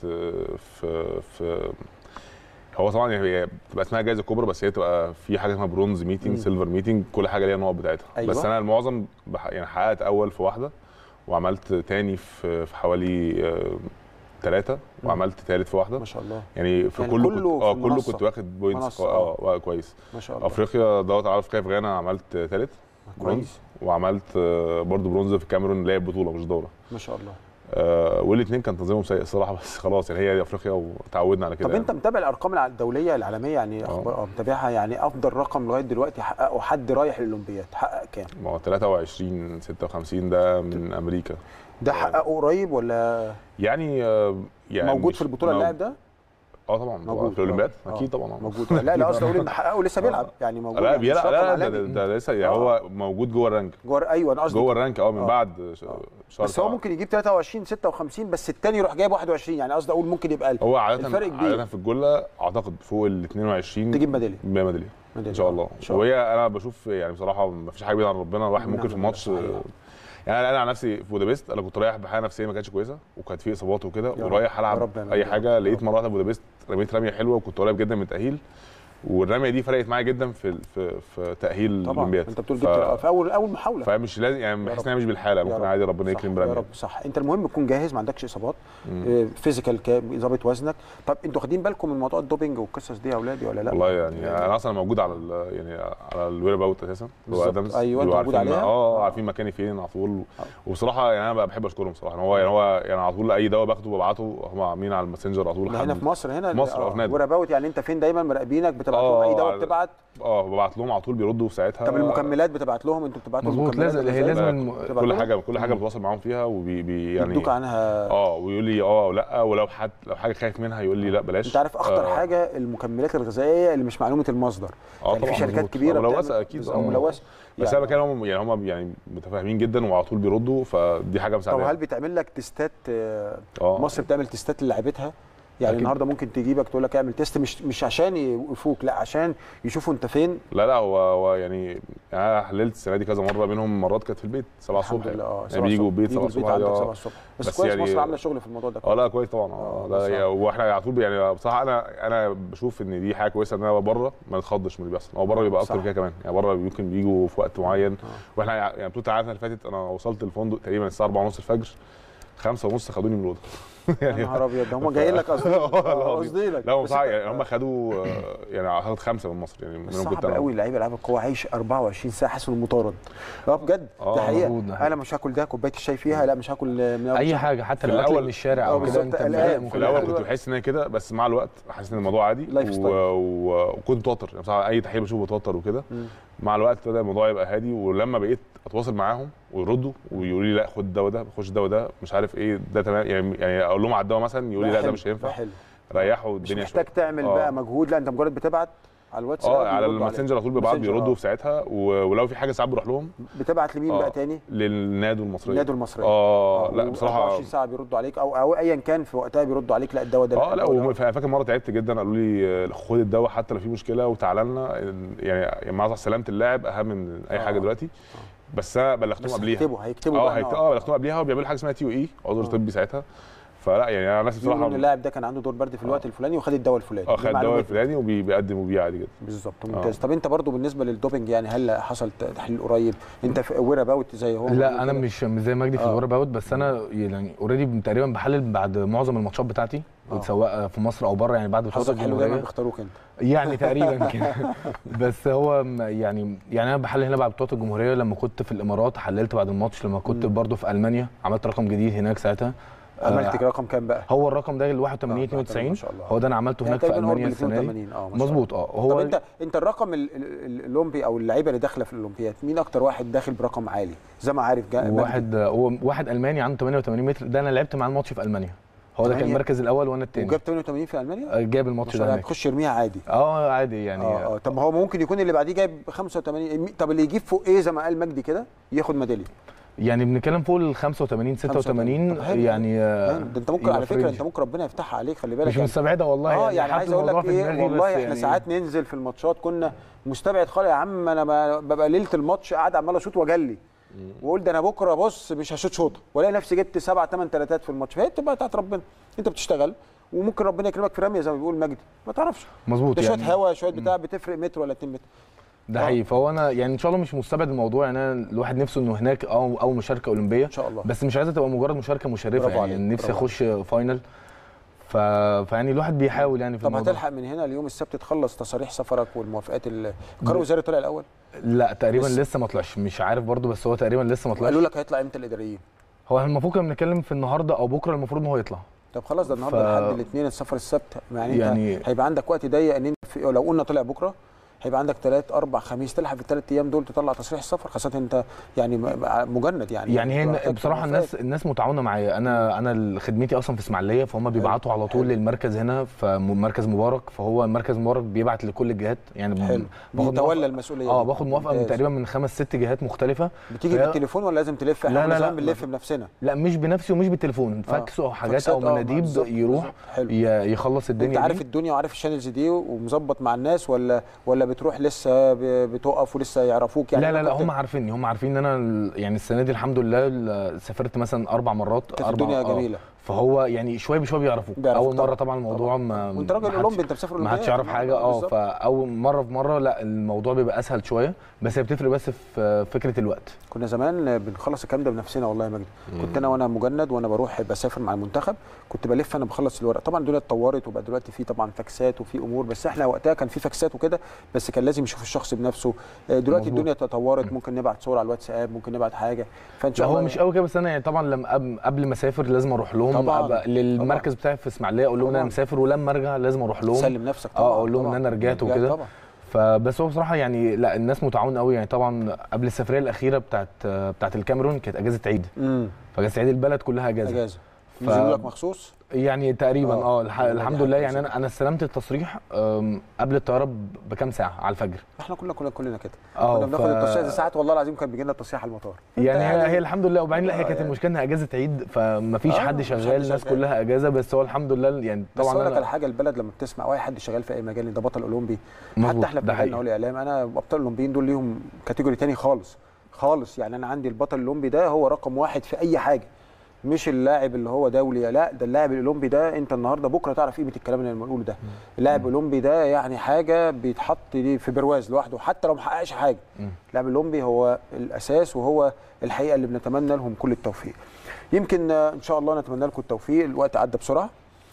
في هو طبعا هي بتبقى اسمها جائزه كبرى، بس هي تبقى في حاجه اسمها برونز ميتنج، سيلفر ميتنج، كل حاجه ليها النقط بتاعتها. أيوة. بس انا المعظم يعني حققت اول في واحده، وعملت تاني في حوالي 3، وعملت ثالث في واحده. ما شاء الله. يعني في يعني كله كنت واخد بوينتس كويس. ما شاء الله. افريقيا دورت على افريقيا في غانا عملت ثالث كويس، وعملت برضو برونز في الكاميرون اللي هي بطوله مش دوره. ما شاء الله. والاثنين كان تنظيمهم سيء الصراحه، بس خلاص يعني هي افريقيا وتعودنا على كده. طب انت متابع الارقام الدوليه العالميه يعني اخبار متابعها؟ يعني افضل رقم لغايه دلوقتي حققه حد رايح للاولمبياد حقق كام؟ ما هو 23 56 ده من امريكا. ده حققه قريب ولا يعني موجود في البطوله اللاعب ده؟ طبعا موجود في الاولمبياد اكيد طبعا موجود. لا قصدي اقول ان حققه لسه بيلعب يعني موجود. لا بيلعب. لا ده لسه يعني هو موجود جوه الرانك. ايوه انا قصدي جوه الرانك من بعد شهر. بس هو ممكن يجيب 23 56 بس الثاني يروح جايب 21. يعني قصدي اقول ممكن يبقى هو عادة الفرق كبير. عادة في الجله اعتقد فوق ال 22 تجيب ميداليه ان شاء الله. وهي انا بشوف يعني بصراحه ما فيش حاجه بعيده عن ربنا. الواحد ممكن في الماتش يعني انا عن نفسي في بودابست انا كنت رايح بحاله نفسيه ما كانتش كويسه وكانت في اصابات وكده ورايح العب اي حاجه. لقيت مره واحده بودابست رميت رميه حلوه وكنت قريب جدا من التاهيل. والرميه دي فرقت معايا جدا في تاهيل الاولمبياد. انت بتقول جبت في اول محاوله، فمش لازم يعني بحس انها مش بالحاله، ممكن عادي ربنا يكرم برميه. يا رب صح. انت المهم تكون جاهز، ما عندكش اصابات، فيزيكال ظابط وزنك. طب انتوا واخدين بالكم من موضوع الدوبنج والقصص دي يا اولادي ولا لا؟ والله يعني انا اصلا موجود على يعني على الوير باوت اساسا، هو ادمز. ايوه انت موجود عليها. عارفين مكاني فين على طول. وبصراحه يعني انا بحب اشكرهم بصراحه. هو يعني على طول اي دواء باخده ببعته، هم عاملين على الماسنجر على طول. هنا في مصر، هنا في مصر في نادي وير باوت، يعني انت فين دايما مراقبينك، بتبعت لهم اي دواء بتبعت؟ ببعت لهم على طول، بيردوا في ساعتها. طب المكملات بتبعت لهم؟ انتوا بتبعتوا المكملات؟ لازم كل حاجه بتواصل معاهم فيها، يعني يدوك عنها ويقول لي ولا، ولو حاجه خايف منها يقول لي لا بلاش. انت عارف اخطر حاجه المكملات الغذائيه اللي مش معلومه المصدر. يعني في شركات كبيره ملوثه اكيد ملوثه، بس انا بكلم هم يعني متفاهمين جدا وعلى طول بيردوا، فدي حاجه مساعده. طب هل بتعمل لك تيستات؟ مصر بتعمل تيستات للاعيبتها؟ يعني النهارده ممكن تجيبك تقول لك اعمل تيست، مش عشان يوقفوك، لا عشان يشوفوا انت فين. لا هو يعني انا حللت السنه دي كذا مره، منهم مرات كانت في البيت 7 الصبح. يعني بيجوا البيت 7 الصبح. بس كويس يعني مصر عامله شغل في الموضوع ده. لا كويس طبعا. واحنا على طول يعني بصراحه انا بشوف ان دي حاجه كويسه، ان انا بره ما نتخضش من اللي بيحصل. هو بره بيبقى اكتر كده كمان، يعني بره يمكن بيجوا في وقت معين. واحنا يعني بطوله العالم اللي فاتت انا وصلت الفندق تقريبا الساعه 4:30 الفجر، 5:30 خدوني من الاوضه. يا نهار ابيض، ده هم جايين لك قصدي لك. لا هم صح، يعني هم خدوا يعني هاخد 5 من مصر، يعني منهم كنت صعب قوي. لعيبه العاب القوه عايش 24 ساعه حاسس انه مطارد. بجد دي حقيقه. انا مش هاكل ده كوبايه الشاي فيها، لا مش هاكل من اي حاجه، حتى لو اكل من الشارع او كده. انت في الاول كنت بحس ان هي كده، بس مع الوقت حسيت ان الموضوع عادي، وكنت متوتر يعني بصراحه. اي تحليل بشوفه متوتر وكده. مع الوقت بدا الموضوع يبقى هادي، ولما بقيت اتواصل معاهم ويردوا ويقولوا لي لا خد الدواء ده، خش الدواء ده، مش عارف ايه ده تمام، يعني اقول لهم على الدواء مثلا يقول لي لا ده مش هينفع، ريحوا الدنيا شويه. مش محتاج تعمل بقى مجهود، لا انت مجرد بتبعت على الواتس على الماسنجر على طول بيبعت، بيردوا في ساعتها. ولو في حاجه ساعات بروح لهم. بتبعت لمين بقى تاني؟ للنادي المصريه. لا بصراحه 24 ساعه بيردوا عليك، او ايا كان في وقتها بيردوا عليك لا الدواء ده. لا فاكر مره تعبت جدا، قالوا لي خد الدواء حتى لو في مشكله وتعالى لنا، يعني مع سلامه اللاعب اهم من اي حاجه دلوقتي. بس انا بلغتهم قبليها. هيكتبوا بلغتهم قبليها، وبيعملوا حاجه اسمها TOE عذر طبي ساعتها. فلا يعني انا نفسي بصراحه اللاعب ده كان عنده دور برد في الوقت الفلاني وخد الدواء الفلاني. خد الدواء الفلاني وبيقدم وبيبيع عادي جدا. بالظبط، ممتاز. طب انت برضو بالنسبه للدوبنج، يعني هل حصل تحليل قريب؟ انت في وير باوت زي هو؟ لا انا مش زي مجدي في الوير باوت، بس انا يعني اوريدي تقريبا بحلل بعد معظم الماتشات بتاعتي، سواء في مصر او بره، يعني بعد بطوله الجمهوريه بيختاروك انت يعني تقريبا كده. بس هو يعني انا بحلل هنا بعد بطوله الجمهوريه. لما كنت في الامارات حللت بعد الماتش. لما كنت برضو في المانيا عملت رقم جديد هناك ساعتها. عملت رقم كام بقى؟ هو الرقم ده ال 81 92، هو ده انا عملته هناك في المانيا السنه دي. مظبوط. هو طب انت الرقم الاولمبي او اللعيبه اللي داخله في الاولمبياد، مين اكتر واحد داخل برقم عالي زي ما عارف؟ واحد الماني عنده 88 متر، ده انا لعبت معاه الماتش في المانيا. هو ده كان المركز الاول وانا الثاني. وجاب 88 في المانيا؟ جاب الماتش ده. هتخش يرميها عادي؟ عادي يعني. طب ما هو ممكن يكون اللي بعديه جايب 85. طب اللي يجيب فوق ايه زي ما قال مجدي كده ياخد ميداليه؟ يعني بنتكلم فوق ال 85 86 يعني. ده انت ممكن على فكره، انت ممكن ربنا يفتحها عليك، خلي بالك. مش مستبعده والله. يعني عايز اقول لك ايه، والله احنا ساعات ننزل في الماتشات كنا مستبعد خالص. يا عم انا ببقى ليله الماتش قاعد عمال اشوط واجلي واقول ده انا بكره بص مش هشوط شوطه، والاقي نفسي جبت 7 8 تلاتات في الماتش. فهي بتبقى بتاعت ربنا، انت بتشتغل وممكن ربنا يكرمك في رميه زي ما بيقول مجدي، ما تعرفش. مظبوط. ده شويه هوا شويه بتاع بتفرق متر ولا 2 متر. ده حقيقي. فهو انا يعني ان شاء الله مش مستبعد الموضوع. يعني انا الواحد نفسه انه هناك او مشاركه اولمبيه ان شاء الله، بس مش عايزه تبقى مجرد مشاركه مشرفه. يعني نفسي اخش فاينل. فيعني الواحد بيحاول يعني في الموضوع. طب هتلحق من هنا اليوم السبت تخلص تصاريح سفرك والموافقات؟ القرار الوزاري طلع الاول؟ لا تقريبا لسه ما طلعش، مش عارف برضو، بس هو تقريبا لسه ما طلعش. قالوا لك هيطلع امتى الاداريين؟ هو المفروض كنا بنتكلم في النهارده او بكره، المفروض ان هو يطلع. طب خلاص ده النهارده لحد الاثنين، السفر السبت، يعني انت هيبقى عندك وقت ضيق ان انت لو قلنا طلع بكره هيبقى عندك 3 4 5 تلحق في ال3 ايام دول تطلع تصريح السفر، خاصه انت يعني مجند يعني هي بصراحه الناس متعاونه معايا. انا خدمتي اصلا في اسماعيليه، فهم بيبعتوا على طول للمركز هنا في مركز مبارك. فهو المركز مبارك بيبعت لكل الجهات، يعني بيتولى المسؤوليه. باخد موافقه من تقريبا من 5 6 جهات مختلفه. بتيجي بالتليفون ولا لازم تلف؟ احنا لا بنلف بنفسنا. لا مش بنفسي ومش بالتليفون، فاكس او حاجات او مناديب يروح يخلص الدنيا. انت عارف الدنيا وعارف الشانلز دي ومظبط مع الناس ولا بتروح لسه بتوقف ولسه يعرفوك؟ يعني لا هم عارفين ان انا يعني السنه دي الحمد لله سافرت مثلا 4 مرات. الدنيا جميله. فهو يعني شويه بشويه بيعرفوك. اول مره طبعا الموضوع وانت راجل اولمبي، انت مسافر ما حدش يعرف حاجه. فاول مره في مره لا الموضوع بيبقى اسهل شويه، بس هي بتفرق بس في فكره الوقت. كنا زمان بنخلص الكلام ده بنفسنا والله يا مجدي. كنت انا وانا مجند وانا بروح بسافر مع المنتخب كنت بلف انا بخلص الورق. طبعا الدنيا اتطورت وبقى دلوقتي في طبعا فاكسات وفي امور، بس احنا وقتها كان في فاكسات وكده بس كان لازم يشوف الشخص بنفسه. دلوقتي الدنيا تطورت، ممكن نبعت صور على الواتساب، ممكن نبعت حاجه. فان شاء الله هو مش قوي كده، بس انا يعني طبعا لما قبل ما اسافر لازم اروح لهم للمركز بتاعي في اسماعيليه اقول لهم ان انا مسافر، ولما ارجع لازم اروح لهم سلم نفسك طبعا اقول لهم ان انا رجعت وكده. فبس هو بصراحه يعني لا الناس متعاونه قوي. يعني طبعا قبل السفريه الاخيره بتاعت الكاميرون كانت اجازه عيد، فاجازه عيد البلد كلها اجازه. نزلوا لك مخصوص يعني تقريبا الحمد لله. يعني انا استلمت التصريح قبل الطياره بكام ساعه على الفجر. احنا كلنا كده كنا بناخد التصريح ساعات والله العظيم كان بيجي لنا التصريح على المطار. يعني هي الحمد لله. وبعدين لا هي كانت المشكله انها اجازه عيد فما فيش حد شغال، الناس كلها اجازه. بس هو الحمد لله يعني طبعا. بس اقول لك على حاجه، البلد لما بتسمع اي حد شغال في اي مجال ده بطل اولمبي، حتى احنا بنقول الاعلام انا ابطال الاولمبيين دول ليهم كاتيجوري ثاني خالص. يعني انا عندي البطل الاولمبي ده هو رقم واحد في اي حاجه، مش اللاعب اللي هو دولي، لا ده اللاعب الاولمبي ده انت النهارده بكره تعرف قيمه الكلام اللي انا بنقوله ده. اللاعب الاولمبي ده يعني حاجه بيتحط في برواز لوحده حتى لو ما حققش حاجه. اللاعب الاولمبي هو الاساس وهو الحقيقه اللي بنتمنى لهم كل التوفيق. يمكن ان شاء الله نتمنى لكم التوفيق. الوقت عدى بسرعه.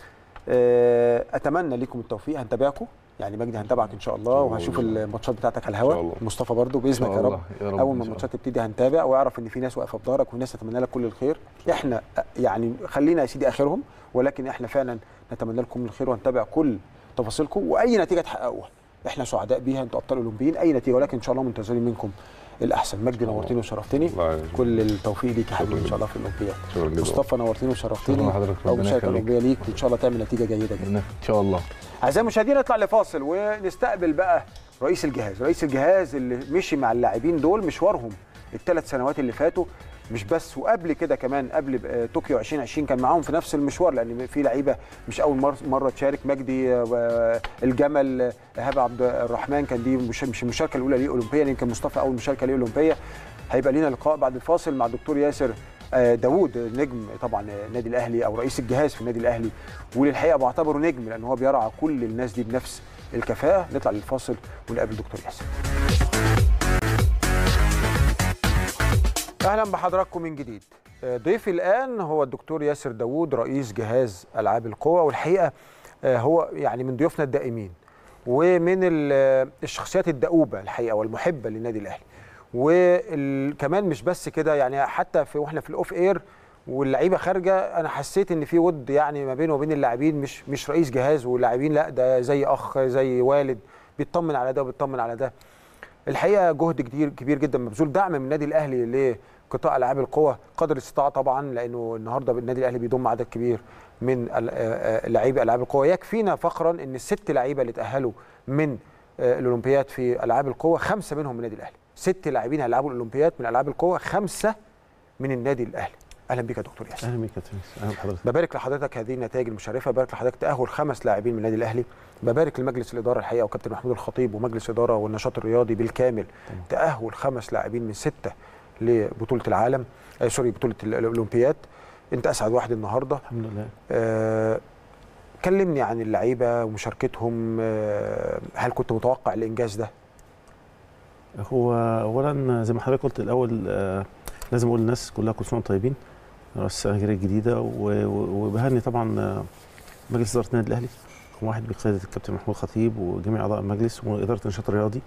اتمنى لكم التوفيق. هنتابعكم يعني مجدي، هنتابعك ان شاء الله وهشوف الماتشات بتاعتك على الهواء. مصطفى برضو باذنك يا رب اول ما الماتشات تبتدي هنتابع ويعرف ان في ناس واقفه في ظهرك وناس تتمنى لك كل الخير. احنا يعني خلينا يا سيدي اخرهم، ولكن احنا فعلا نتمنى لكم الخير وهنتابع كل تفاصيلكم واي نتيجه تحققوها احنا سعداء بيها. انتوا ابطال اولمبيين اي نتيجه، ولكن ان شاء الله منتظرين منكم الاحسن. مجدي نورتني وشرفتني، كل التوفيق ليك يا حبيبي ان شاء الله في الاولمبياد. مصطفى نورتني وشرفتني، او مشاركه اولمبيه ليك وان شاء الله تعمل نتيجه جيده جدا ان شاء الله. اعزائي المشاهدين نطلع لفاصل ونستقبل بقى رئيس الجهاز اللي مشي مع اللاعبين دول مشوارهم الثلاث سنوات اللي فاتوا، مش بس وقبل كده كمان قبل طوكيو 2020 كان معاهم في نفس المشوار، لان في لعيبه مش اول مره تشارك. مجدي الجمل، ايهاب عبد الرحمن كان دي مش المشاركه الاولى ليه اولمبيا، يمكن مصطفى اول مشاركه ليه اولمبيا. هيبقى لينا لقاء بعد الفاصل مع الدكتور ياسر داوود، نجم طبعا النادي الاهلي او رئيس الجهاز في النادي الاهلي، وللحقيقه بعتبره نجم لان هو بيرعى كل الناس دي بنفس الكفاءه. نطلع للفاصل ونقابل الدكتور ياسر. اهلا بحضراتكم من جديد. ضيفي الان هو الدكتور ياسر داوود رئيس جهاز العاب القوى، والحقيقه هو يعني من ضيوفنا الدائمين ومن الشخصيات الدؤوبه الحقيقه والمحبه للنادي الاهلي. وكمان مش بس كده، يعني حتى واحنا في الاوف اير واللعيبه خارجه انا حسيت ان في ود يعني ما بينه وبين اللاعبين، مش رئيس جهاز واللاعبين، لا ده زي اخ زي والد، بيطمن على ده وبيطمن على ده. الحقيقه جهد كبير جدا مبذول، دعم من النادي الاهلي لقطاع العاب القوى قدر الاستطاعه طبعا، لانه النهارده النادي الاهلي بيضم عدد كبير من لاعبي العاب القوى. يكفينا فخرا ان الست لعيبه اللي تاهلوا من الاولمبياد في العاب القوى 5 منهم من النادي الاهلي. 6 لاعبين هيلعبوا الاولمبياد من العاب القوى، 5 من النادي الاهلي. اهلا بك يا دكتور ياسر. اهلا بك يا تونس. اهلا بحضرتك. ببارك لحضرتك هذه النتائج المشرفه، ببارك لحضرتك تاهل 5 لاعبين من النادي الاهلي، ببارك لمجلس الاداره الحقيقه وكابتن محمود الخطيب ومجلس الاداره والنشاط الرياضي بالكامل. تاهل 5 لاعبين من 6 لبطوله العالم، بطوله الاولمبياد. انت اسعد واحد النهارده الحمد لله. كلمني عن اللعيبه ومشاركتهم. هل كنت متوقع الانجاز ده؟ هو اولا زي ما حضرتك قلت الاول لازم اقول للناس كلها كل سنه وانتم طيبين، السنه الجديده، وبهني طبعا مجلس اداره النادي الاهلي رقم واحد بقياده الكابتن محمود الخطيب وجميع اعضاء المجلس واداره النشاط الرياضي،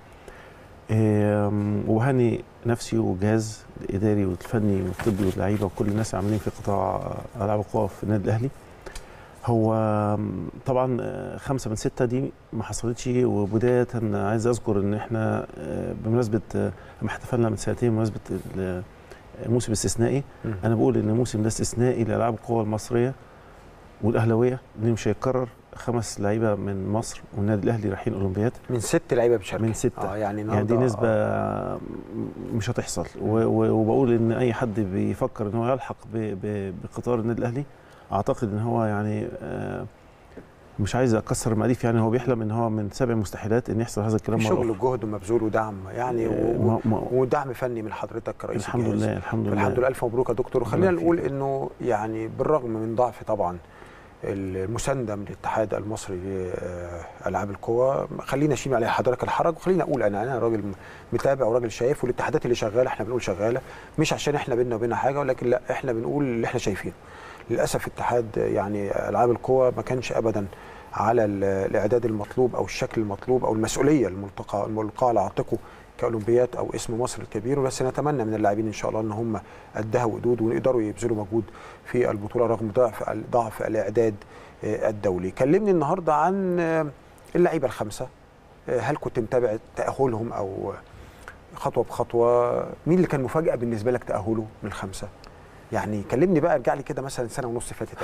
وبهني نفسي والجهاز الاداري والفني والطبي واللعيبه وكل الناس عاملين في قطاع العاب القوى في النادي الاهلي. هو طبعا 5 من 6 دي ما حصلتش، وبدايه عايز اذكر ان احنا بمناسبه لما احتفلنا من سنتين بمناسبه الموسم الاستثنائي، انا بقول ان الموسم ده استثنائي لالعاب القوى المصريه والاهلاويه، ان مش هيتكرر 5 لعيبه من مصر والنادي الاهلي رايحين اولمبياد من 6 لعيبه بيشاركوا من 6. يعني دي نسبه مش هتحصل. وبقول ان اي حد بيفكر ان هو يلحق بقطار النادي الاهلي اعتقد ان هو يعني مش عايز اكسر المقاديف، يعني هو بيحلم ان هو من 7 مستحيلات ان يحصل هذا الكلام. شغل وجهد ومبذول ودعم يعني ودعم فني من حضرتك كرئيس الحمد الجهاز. لله الحمد لله الحمد لله، الف مبروك يا دكتور. وخلينا نقول انه يعني بالرغم من ضعف طبعا المسانده من الاتحاد المصري لالعاب القوى، خلينا اشيل على حضرتك الحرج، وخلينا اقول انا راجل متابع وراجل شايف، والاتحادات اللي شغاله احنا بنقول شغاله، مش عشان احنا بينا وبينها حاجه، ولكن لا احنا بنقول اللي احنا شايفينه. للاسف اتحاد يعني العاب القوى ما كانش ابدا على الاعداد المطلوب او الشكل المطلوب او المسؤوليه الملقاه على عاتقه كاولمبيات او اسم مصر الكبير. بس نتمنى من اللاعبين ان شاء الله ان هم قدها وقدود ويقدروا يبذلوا مجهود في البطوله رغم ضعف الاعداد الدولي. كلمني النهارده عن اللعيبه الخمسه، هل كنت متابع تاهلهم او خطوه بخطوه؟ مين اللي كان مفاجاه بالنسبه لك تاهله من الخمسه؟ يعني كلمني بقى، ارجع لي كده مثلا سنه ونص فاتت.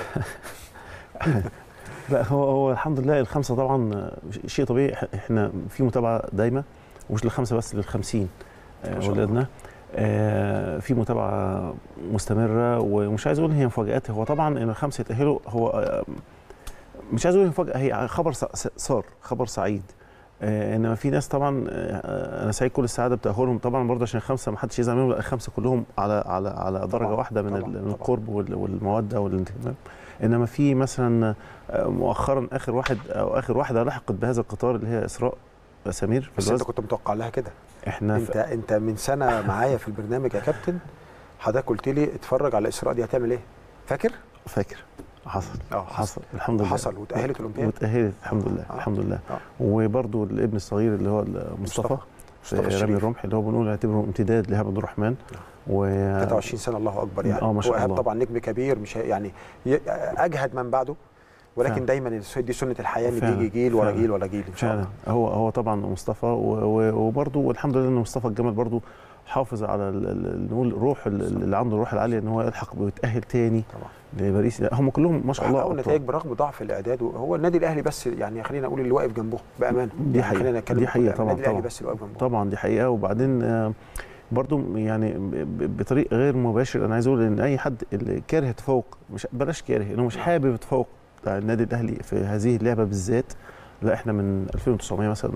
لا هو الحمد لله الخمسه طبعا شيء طبيعي، احنا في متابعه دايمه، ومش للخمسه بس، لل50 ولادنا في متابعه مستمره. ومش عايز اقول هي مفاجات، هو طبعا ان الخمسه يتاهلوا هو مش عايز اقول مفاجاه، هي خبر صار خبر سعيد. انما في ناس طبعا انا سعيد كل السعاده بتاهلهم طبعا برضه، عشان الخمسه ما حدش يزعل منهم، لا الخمسه كلهم على درجه واحده من القرب والموده والانتماء. انما في مثلا مؤخرا اخر واحده لحقت بهذا القطار اللي هي اسراء سمير في بس انت كنت متوقع لها كده؟ انت من سنه معايا في البرنامج يا كابتن، حضرتك قلت لي اتفرج على اسراء دي هتعمل ايه؟ فاكر حصل الحمد لله، حصل وتاهلت الاولمبياد، وتاهلت الحمد لله الحمد لله. وبرده الابن الصغير اللي هو مصطفى رامي الرمح، اللي هو بنقول نعتبره امتداد لإيهاب عبد الرحمن، 23 سنه الله اكبر يعني. ما شاء الله. وإيهاب طبعا نجم كبير، مش يعني اجهد من بعده، ولكن فعلا. دايما دي سنه الحياه ان بيجي جيل ورا جيل ورا جيل ان شاء الله. هو طبعا مصطفى، وبرده والحمد لله ان مصطفى الجمل برده حافظ على نقول روح اللي عنده الروح العاليه ان هو يلحق ويتاهل تاني طبعا لباريس. هم كلهم ما شاء الله حققوا نتائج برغم ضعف الاعداد. هو النادي الاهلي بس يعني خلينا نقول اللي واقف جنبه بامانه، دي حقيقه، خلينا نتكلم دي حقيقه طبعا، النادي الاهلي بس اللي واقف جنبه طبعا، دي حقيقه. وبعدين برضو يعني بطريق غير مباشر انا عايز اقول ان اي حد اللي كاره يتفوق، مش بلاش كاره، انه مش حابب يتفوق بتاع النادي الاهلي في هذه اللعبه بالذات، لا احنا من 2900 مثلا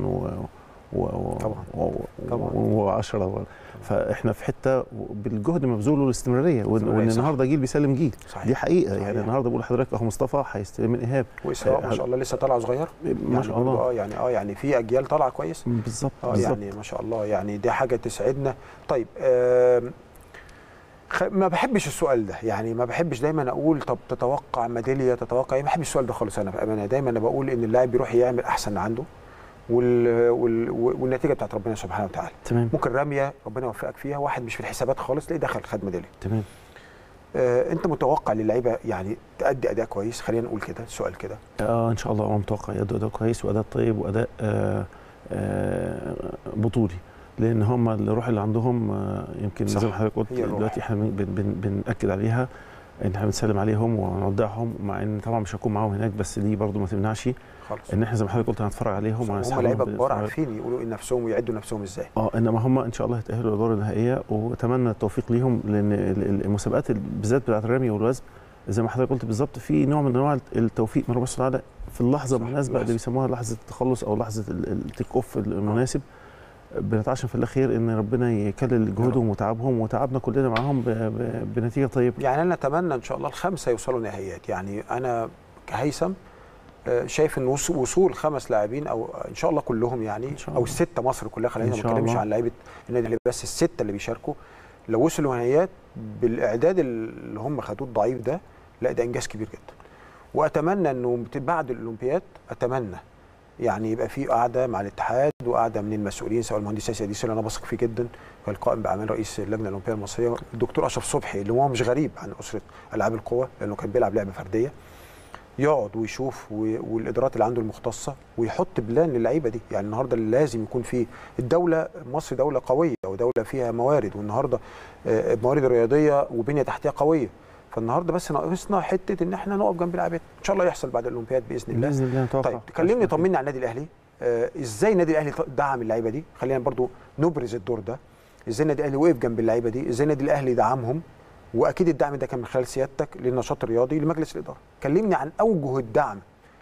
و10 فاحنا في حته بالجهد مبذول والاستمراريه، وان النهارده جيل بيسلم جيل. صحيح. دي حقيقه صحيح. يعني النهارده بقول لحضرتك اهو مصطفى هيستلم من ايهاب، واسراء ما شاء الله لسه طالعه صغير ما شاء الله. يعني في اجيال طالعه كويس بالظبط يعني ما شاء الله، يعني دي حاجه تسعدنا. طيب ما بحبش السؤال ده، يعني ما بحبش دايما اقول طب تتوقع ميداليه، تتوقع ايه، ما بحبش السؤال ده خالص. انا بامانه دايما انا بقول ان اللاعب بيروح يعمل احسن اللي عنده، والنتيجه بتاعت ربنا سبحانه وتعالى. تمام. ممكن رميه ربنا يوفقك فيها، واحد مش في الحسابات خالص تلاقيه دخل خد ميداليه. تمام. انت متوقع للعيبه يعني تأدي اداء كويس؟ خلينا نقول كده السؤال كده. ان شاء الله متوقع يأدوا اداء كويس واداء طيب واداء بطولي، لان هم الروح اللي عندهم يمكن زي ما حضرتك قلت دلوقتي احنا بنأكد عليها ان احنا بنسلم عليهم ونودعهم، مع ان طبعا مش هكون معاهم هناك، بس دي برضو ما تمنعش خالص ان احنا زي ما حضرتك قلت هنتفرج عليهم. هم لعيبه كبار عارفين يقولوا ان نفسهم ويعدوا نفسهم ازاي. انما هم ان شاء الله هيتأهلوا للادوار النهائيه، واتمنى التوفيق ليهم، لان المسابقات بالذات بتاعت الرمي والوزن زي ما حضرتك قلت بالظبط في نوع من انواع التوفيق من ربنا سبحانه وتعالى في اللحظه المناسبه اللي بيسموها لحظه التخلص او لحظه التيك اوف المناسب. بنتعشم في الاخير ان ربنا يكلل جهودهم وتعبهم وتعبنا كلنا معاهم بنتيجه طيبه. يعني انا اتمنى ان شاء الله الخمسه يوصلوا نهائيات. يعني انا كهيثم شايف ان وصول 5 لاعبين او ان شاء الله كلهم يعني او ال6 مصر كلها، خلينا ما نتكلمش عن لعيبه النادي الاهلي بس، ال6 اللي بيشاركوا لو وصلوا نهائيات بالاعداد اللي هم خدوه الضعيف ده، لا ده انجاز كبير جدا. واتمنى انه بعد الاولمبياد اتمنى يعني يبقى في قعده مع الاتحاد وقعده من المسؤولين، سواء المهندس سيد اللي انا بثق فيه جدا والقائم باعمال رئيس اللجنه الاولمبيه المصريه الدكتور اشرف صبحي، اللي هو مش غريب عن اسره العاب القوى لانه كان بيلعب لعبه فرديه، يقعد ويشوف والادارات اللي عنده المختصه ويحط بلان للعيبه دي. يعني النهارده لازم يكون في الدوله، مصر دوله قويه ودوله فيها موارد، والنهارده موارد رياضيه وبنيه تحتيه قويه، فالنهارده بس ناقصنا حته ان احنا نقف جنب لعيبتنا، ان شاء الله يحصل بعد الاولمبياد باذن الله. باذن الله. طيب كلمني طمني على النادي الاهلي، ازاي النادي الاهلي دعم اللعيبه دي؟ خلينا برضو نبرز الدور ده، ازاي النادي الاهلي وقف جنب اللعيبه دي، ازاي النادي الاهلي دعمهم، واكيد الدعم ده كان من خلال سيادتك للنشاط الرياضي لمجلس الاداره. كلمني عن اوجه الدعم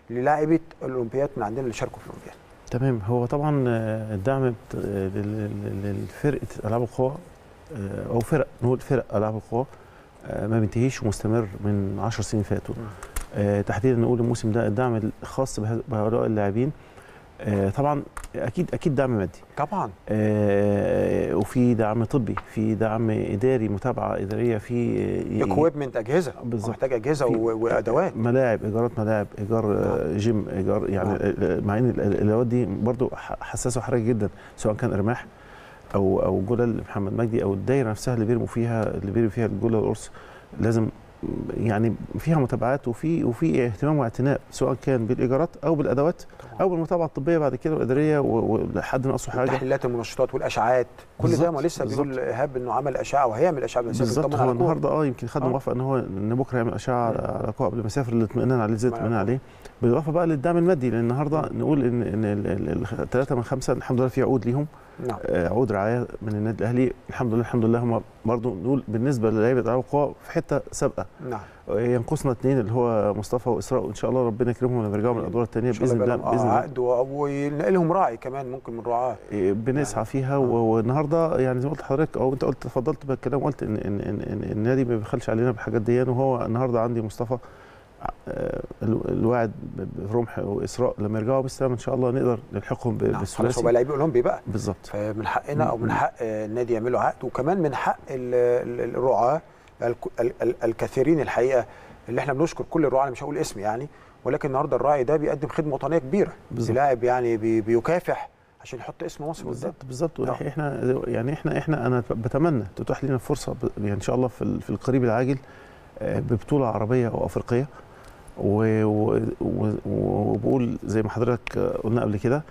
للاعيبه الاولمبياد من عندنا اللي شاركوا في الاولمبياد. تمام. هو طبعا الدعم للفرقه العاب القوى او نقول فرق العاب القوى ما بينتهيش ومستمر من 10 سنين فاتوا. تحديدا نقول الموسم ده الدعم الخاص بهؤلاء اللاعبين طبعا اكيد دعم مادي طبعا، وفي دعم طبي، في دعم اداري، متابعه اداريه، في اكويبمنت، اجهزه، محتاج اجهزه وادوات، ملاعب، ايجارات ملاعب، ايجار جيم، ايجار يعني مع ان الادوات دي برضو حساسه وحرجه جدا، سواء كان رماح او جلل محمد مجدي او الدايره نفسها اللي بيرموا فيها الجلل والقرص، لازم يعني فيها متابعات وفي اهتمام واعتناء سواء كان بالايجارات او بالادوات او بالمتابعه الطبيه بعد كده والاداريه ولحد ناقصه حاجه، تحليلات المنشطات والاشعاعات، كل ده ما لسه بيقول ايهاب انه عمل اشعه وهيعمل اشعه بالظبط. هو النهارده يمكن خد موافقه ان بكره يعمل اشعه على قوه قبل ما يسافر للاطمئنان عليه، زي الاطمئنان عليه، بالاضافه بقى للدعم المادي، لان النهارده نقول ان 3 من 5 الحمد لله في عقود ليهم، عقود رعايه من النادي الاهلي، الحمد لله هم برضه نقول بالنسبه للاعيبه العاب القوى في حته سابقه. نعم. ينقصنا 2 اللي هو مصطفى واسراء، وان شاء الله ربنا يكرمهم لما يرجعوا من الادوار الثانيه باذن الله. باذن الله عقد وينقلهم راعي كمان ممكن من رعاه بنسعى فيها. والنهارده يعني زي ما قلت لحضرتك او انت قلت تفضلت بالكلام وقلت ان النادي ما بيبخلش علينا بالحاجات دي، وهو النهارده عندي مصطفى الواعد برمح واسراء لما يرجعوا بالسلامه ان شاء الله نقدر نلحقهم بالثلاثي. خلاص هو لعيب اولمبي بقى بالظبط، فمن حقنا او من حق النادي يعملوا عقد، وكمان من حق الرعاه الكثيرين الحقيقه اللي احنا بنشكر كل الرعاه، مش هقول اسم يعني، ولكن النهارده الراعي ده بيقدم خدمه وطنيه كبيره لاعب يعني بيكافح عشان يحط اسم مصر قدام. بالظبط. احنا انا بتمنى تتاح لنا فرصه يعني ان شاء الله في القريب العاجل ببطوله عربيه او افريقيه، وبقول زي ما حضرتك قلنا قبل كده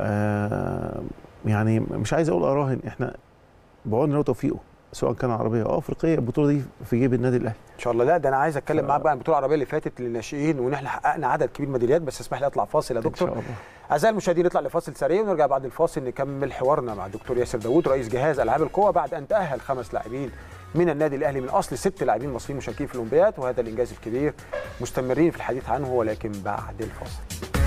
يعني مش عايز اقول اراهن، احنا بعون توفيقه سواء كان عربيه او افريقيه البطوله دي في جيب النادي الاهلي ان شاء الله. لا ده انا عايز اتكلم معاك بقى عن البطوله العربيه اللي فاتت للناشئين، وان احنا حققنا عدد كبير من الميداليات، بس اسمح لي اطلع فاصل يا دكتور. ان شاء الله. اعزائي المشاهدين نطلع لفاصل سريع ونرجع بعد الفاصل نكمل حوارنا مع الدكتور ياسر داوود رئيس جهاز العاب القوى بعد ان تاهل 5 لاعبين من النادي الاهلي من اصل 6 لاعبين مصريين مشاركين في الاولمبياد، وهذا الانجاز الكبير مستمرين في الحديث عنه ولكن بعد الفاصل.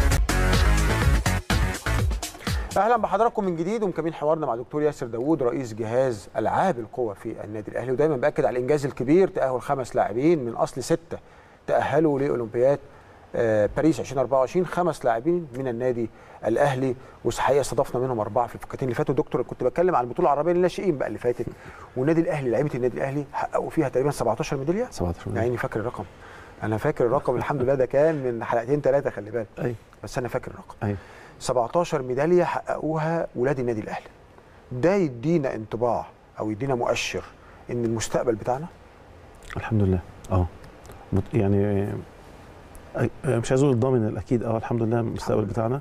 اهلا بحضراتكم من جديد ومكملين حوارنا مع دكتور ياسر داوود رئيس جهاز العاب القوى في النادي الاهلي، ودايما باكد على الانجاز الكبير تاهل 5 لاعبين من اصل 6 تاهلوا لاولمبياد باريس 2024، 5 لاعبين من النادي الاهلي، والحقيقه استضفنا منهم 4 في الفقرتين اللي فاتوا. دكتور كنت بتكلم عن البطوله العربيه للناشئين بقى اللي فاتت، والنادي الاهلي لعيبه النادي الاهلي حققوا فيها تقريبا 17 ميداليه. 17 ميداليه يعني فاكر الرقم، انا فاكر الرقم الحمد لله، ده كان من حلقتين 3 خلي بالك. ايوه بس انا فاكر الرقم. ايوه 17 ميداليه حققوها ولاد النادي الاهلي. ده يدينا انطباع او يدينا مؤشر ان المستقبل بتاعنا الحمد لله يعني مش عايز اقول الضامن الاكيد الحمد لله المستقبل بتاعنا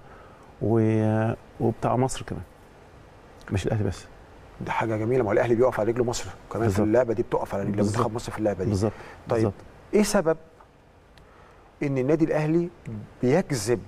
وبتاع مصر كمان، مش الاهلي بس. ده حاجه جميله، ما هو الاهلي بيقف على رجله، مصر كمان في اللعبه دي بتقف على رجل منتخب مصر في اللعبه دي. بالظبط. طيب بالزبط. ايه سبب ان النادي الاهلي بيجذب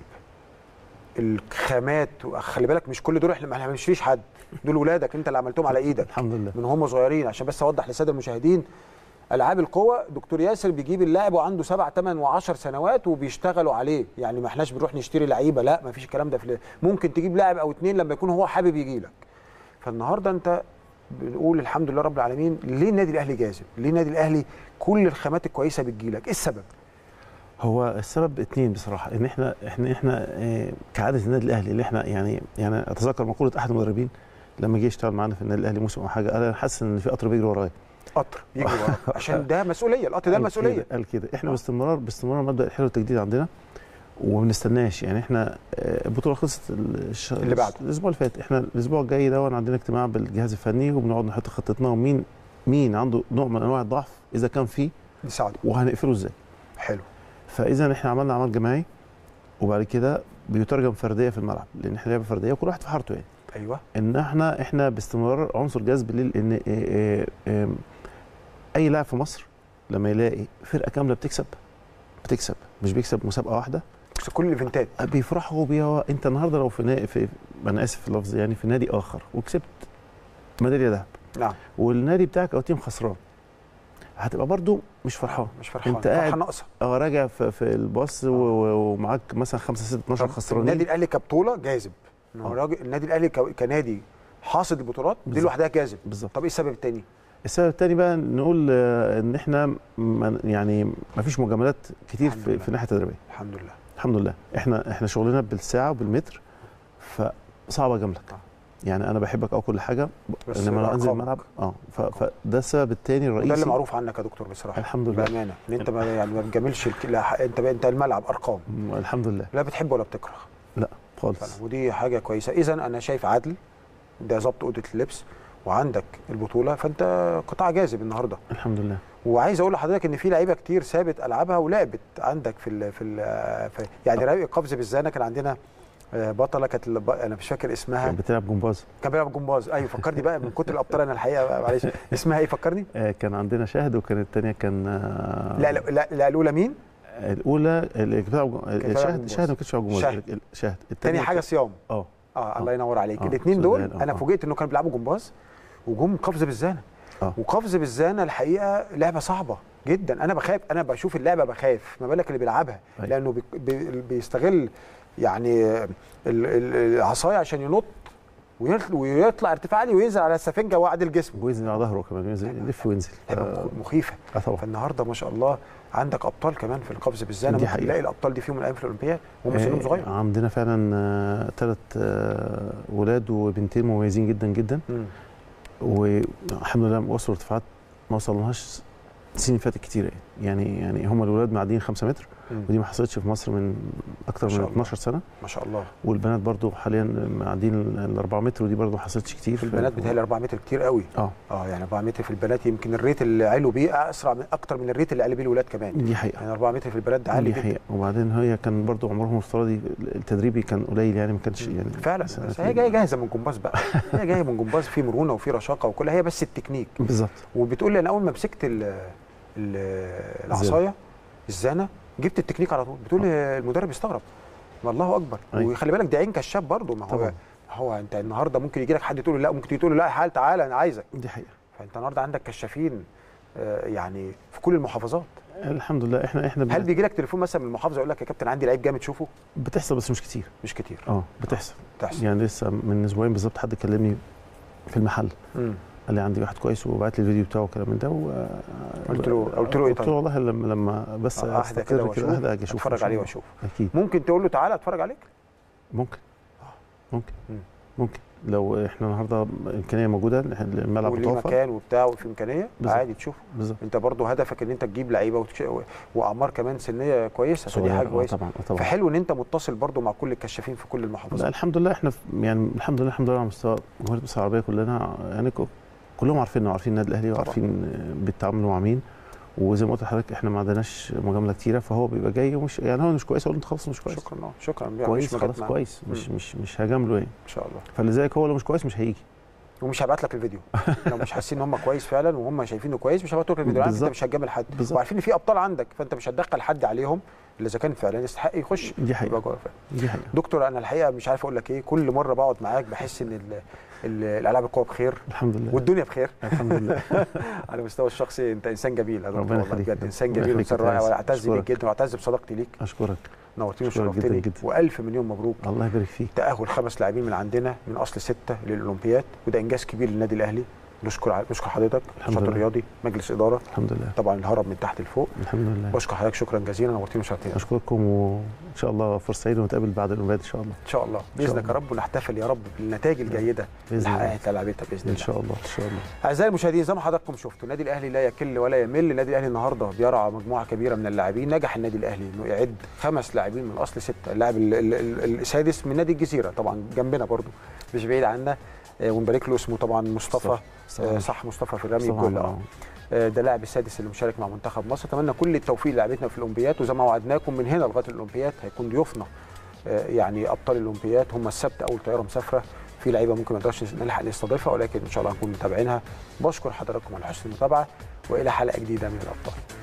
الخامات؟ خلي بالك مش كل دول احنا ما بنشتريش حد، دول ولادك انت اللي عملتهم على ايدك الحمد لله من هم صغيرين. عشان بس اوضح للساده المشاهدين، العاب القوى دكتور ياسر بيجيب اللاعب وعنده 7 8 و10 سنوات وبيشتغلوا عليه، يعني ما احناش بنروح نشتري لعيبه، لا ما فيش الكلام ده. ممكن تجيب لاعب او 2 لما يكون هو حابب يجي لك. فالنهارده انت بنقول الحمد لله رب العالمين، ليه النادي الاهلي جاذب؟ ليه النادي الاهلي كل الخامات الكويسه بتجي لك؟ ايه السبب؟ هو السبب 2 بصراحه، ان احنا كعاده النادي الاهلي اللي احنا يعني اتذكر مقوله احد المدربين لما جه يشتغل معانا في النادي الاهلي موسم او حاجه، قال انا حاسس ان في قطر بيجري ورايا. قطر يجري ورايا عشان ده مسؤوليه، القطر ده مسؤوليه. قال كده احنا باستمرار مبدا الحلو والتجديد عندنا وما بنستناش. يعني احنا البطوله خلصت اللي بعده الاسبوع اللي فات، احنا الاسبوع الجاي ده عندنا اجتماع بالجهاز الفني وبنقعد نحط خطتنا ومين عنده نوع من انواع الضعف اذا كان فيه نساعده وهنقفله ازاي. حلو. فاذا احنا عملنا عمل جماعي وبعد كده بيترجم فرديه في الملعب، لان احنا لعبه فرديه وكل واحد في حارته يعني. ايوه. ان احنا باستمرار عنصر جذب ان اي لاعب في مصر لما يلاقي فرقه كامله بتكسب مش بيكسب مسابقه واحده، بيكسب كل الايفنتات، بيفرحوا بيها. انت النهارده لو في انا اسف في اللفظ يعني في نادي اخر وكسبت ميداليه ذهب، نعم، والنادي بتاعك او تيم خسران، هتبقى برضو مش فرحان. انت قاعد ناقصه راجع في الباص ومعاك مثلا 5 6 12 خسرانين. النادي الاهلي كبطوله جاذب، النادي الاهلي كنادي حاصد البطولات دي لوحدها جاذب. بالظبط. طب ايه السبب الثاني؟ السبب الثاني بقى نقول ان احنا يعني ما فيش مجاملات كتير في الناحيه التدريبيه. الحمد لله. الحمد لله. احنا شغلنا بالساعه وبالمتر، فصعب اجاملك. يعني انا بحبك كل حاجه، انما لو انزل الملعب فده السبب الثاني الرئيسي. ده اللي معروف عنك يا دكتور بصراحه. الحمد لله. بامانه ان انت ما بتجاملش انت الملعب ارقام. الحمد لله. لا بتحب ولا بتكره. لا خالص. ودي حاجه كويسه. اذا انا شايف عدل، ده ظبط اوضه اللبس، وعندك البطوله، فانت قطاع جاذب النهارده. الحمد لله. وعايز اقول لحضرتك ان في لعيبه كتير سابت العابها ولعبت عندك يعني راوي قفز بالزانه. كان عندنا بطله كانت انا مش فاكر اسمها، كانت بتلعب جمباز. كانت بتلعب جمباز. ايوه فكرني بقى من كتر الابطال انا الحقيقه معلش. اسمها ايه فكرني؟ كان عندنا شاهد، وكانت الثانيه كان لا الاولى مين؟ الاولى شاهد ما كانتش بتلعب جمباز. شاهد. الثانيه حاجه صيام. الله ينور عليك. الاثنين دول انا فوجئت انه كانوا بيلعبوا جمباز وجم قفز بالزانه. وقفز بالزانه الحقيقه لعبه صعبه جدا. انا بخاف، انا بشوف اللعبه بخاف، ما بالك اللي بيلعبها. لانه بيستغل يعني العصايه عشان ينط ويطلع ارتفاع عالي وينزل على السفنجه وعدل جسمه، وينزل على ظهره كمان، يلف وينزل. مخيفه. فالنهارده ما شاء الله عندك ابطال كمان في القفز بالزانه. ممكن تلاقي الابطال دي في يوم من الايام في الاولمبياد وهم سنهم صغير. عندنا فعلا 3 ولاد وبنتين مميزين جدا جدا. والحمد لله وصلوا ارتفاعات ما وصلناهاش السنين اللي فاتت كتير. يعني هم الولاد معديين 5 متر، ودي ما حصلتش في مصر من اكتر من 12 سنه ما شاء الله. والبنات برضو حاليا معديين ال 4 متر، ودي برضو ما حصلتش كتير. في البنات بتهيألي 4 متر كتير قوي. يعني 4 متر في البنات يمكن الريت اللي علوا بيه اسرع اكتر من الريت اللي علوا بيه الولاد كمان. دي حقيقه. يعني 4 متر في البنات ده عالي جدا. دي حقيقه. وبعدين هي كان برضو عمرهم الافتراضي التدريبي كان قليل، يعني ما كانش يعني فعلا. بس هي جايه جاهزه من جمباز بقى. هي جايه من جمباز في مرونه وفي رشاقه وكلها، هي بس التكنيك. بالظبط. وبتقول لي انا اول ما مسكت العصايه الزانه جبت التكنيك على طول. بتقول لي المدرب يستغرب، والله اكبر. وخلي بالك دي عين كشاف برضه. ما هو انت النهارده ممكن يجي لك حد تقول له لا، ممكن تقول له لا تعالى انا عايزك. دي حقيقه. فانت النهارده عندك كشافين يعني في كل المحافظات. الحمد لله. احنا هل بيجي لك تليفون مثلا من المحافظه يقول لك يا كابتن عندي لعيب جامد شوفه؟ بتحصل بس مش كتير. بتحصل. يعني لسه من اسبوعين بالظبط حد كلمني في المحل، قال لي عندي واحد كويس وبعت لي الفيديو بتاعه والكلام من ده. قلت له ايه طيب؟ قلت له والله لما بس استقر كده اهدى اجي اشوف، اتفرج عليه واشوف. اكيد. ممكن تقول له تعالى اتفرج عليك؟ ممكن لو احنا النهارده امكانيه موجوده، الملعب متوفر مكان وبتاع وفي امكانيه عادي تشوف. انت برضه هدفك ان انت تجيب لعيبه واعمار كمان سنيه كويسه، فدي حاجه كويسه. طبعا. فحلو ان انت متصل برضه مع كل الكشافين في كل المحافظات. الحمد لله. احنا يعني الحمد لله على مستوى جمهوريه مصر العربيه كلنا، يعني كلهم عارفيننا وعارفين النادي الاهلي وعارفين بيتعاملوا مع مين. وزي ما قلت لحضرتك احنا ما عندناش مجامله كتيره، فهو بيبقى جاي ومش يعني هو مش كويس اقول له انت خلاص مش كويس. شكرا كويس خلاص كويس. مش هجامله يعني ان شاء الله. فلذلك هو لو مش كويس مش هيجي ومش هبعت لك الفيديو. لو مش حاسين ان هم كويس فعلا وهم شايفينه كويس مش هبعت لك الفيديو. انت مش هتجامل حد، وعارفين ان في ابطال عندك، فانت مش هتدخل حد عليهم الا اذا كان فعلا يستحق يخش. دي حقيقه. دكتور انا الحقيقه مش عارف اقول لك ايه، كل مره بقعد معاك بحس ان الالعاب القوى بخير الحمد لله، والدنيا بخير الحمد لله. على المستوى الشخصي انت انسان جميل يا دكتور، والله بجد انسان جميل وانسان رائع، واعتز بيك جدا واعتز بصداقتي ليك. اشكرك، نورتني وشرفتني، والف مليون مبروك. الله يبارك فيك. تاهل 5 لاعبين من عندنا من اصل 6 للاولمبياد، وده انجاز كبير للنادي الاهلي. نشكر حضرتك، النشاط الرياضي، مجلس اداره، الحمد لله، طبعا الهرم من تحت لفوق، الحمد لله. بشكر حضرتك شكرا جزيلا، نورتني وشرفتني. اشكركم، وان شاء الله فرصه سعيده ونتقابل بعد الاولمبياد ان شاء الله. ان شاء الله باذنك يا رب، ونحتفل يا رب بالنتائج الجيده اللي حققتها لعبتها باذن الله. ان شاء الله ان شاء الله. اعزائي المشاهدين، زي ما حضراتكم شفتوا النادي الاهلي لا يكل ولا يمل. النادي الاهلي النهارده بيرعى مجموعه كبيره من اللاعبين. نجح النادي الاهلي انه يعد 5 لاعبين من اصل 6. اللاعب السادس من نادي الجزيره طبعا جنبنا برضو مش بعيد عنا، ونبارك له اسمه طبعا مصطفى صح مصطفى في الرمي الجول. ده لاعب السادس اللي مشارك مع منتخب مصر. اتمنى كل التوفيق للاعبتنا في الاولمبياد، وزي ما وعدناكم من هنا لغايه الاولمبياد هيكون ضيوفنا يعني ابطال الاولمبياد. هم السبت اول طياره مسافره، في لعيبه ممكن ما نقدرش نلحق نستضيفها، ولكن ان شاء الله هنكون متابعينها. بشكر حضراتكم على حسن المتابعه، والى حلقه جديده من الابطال.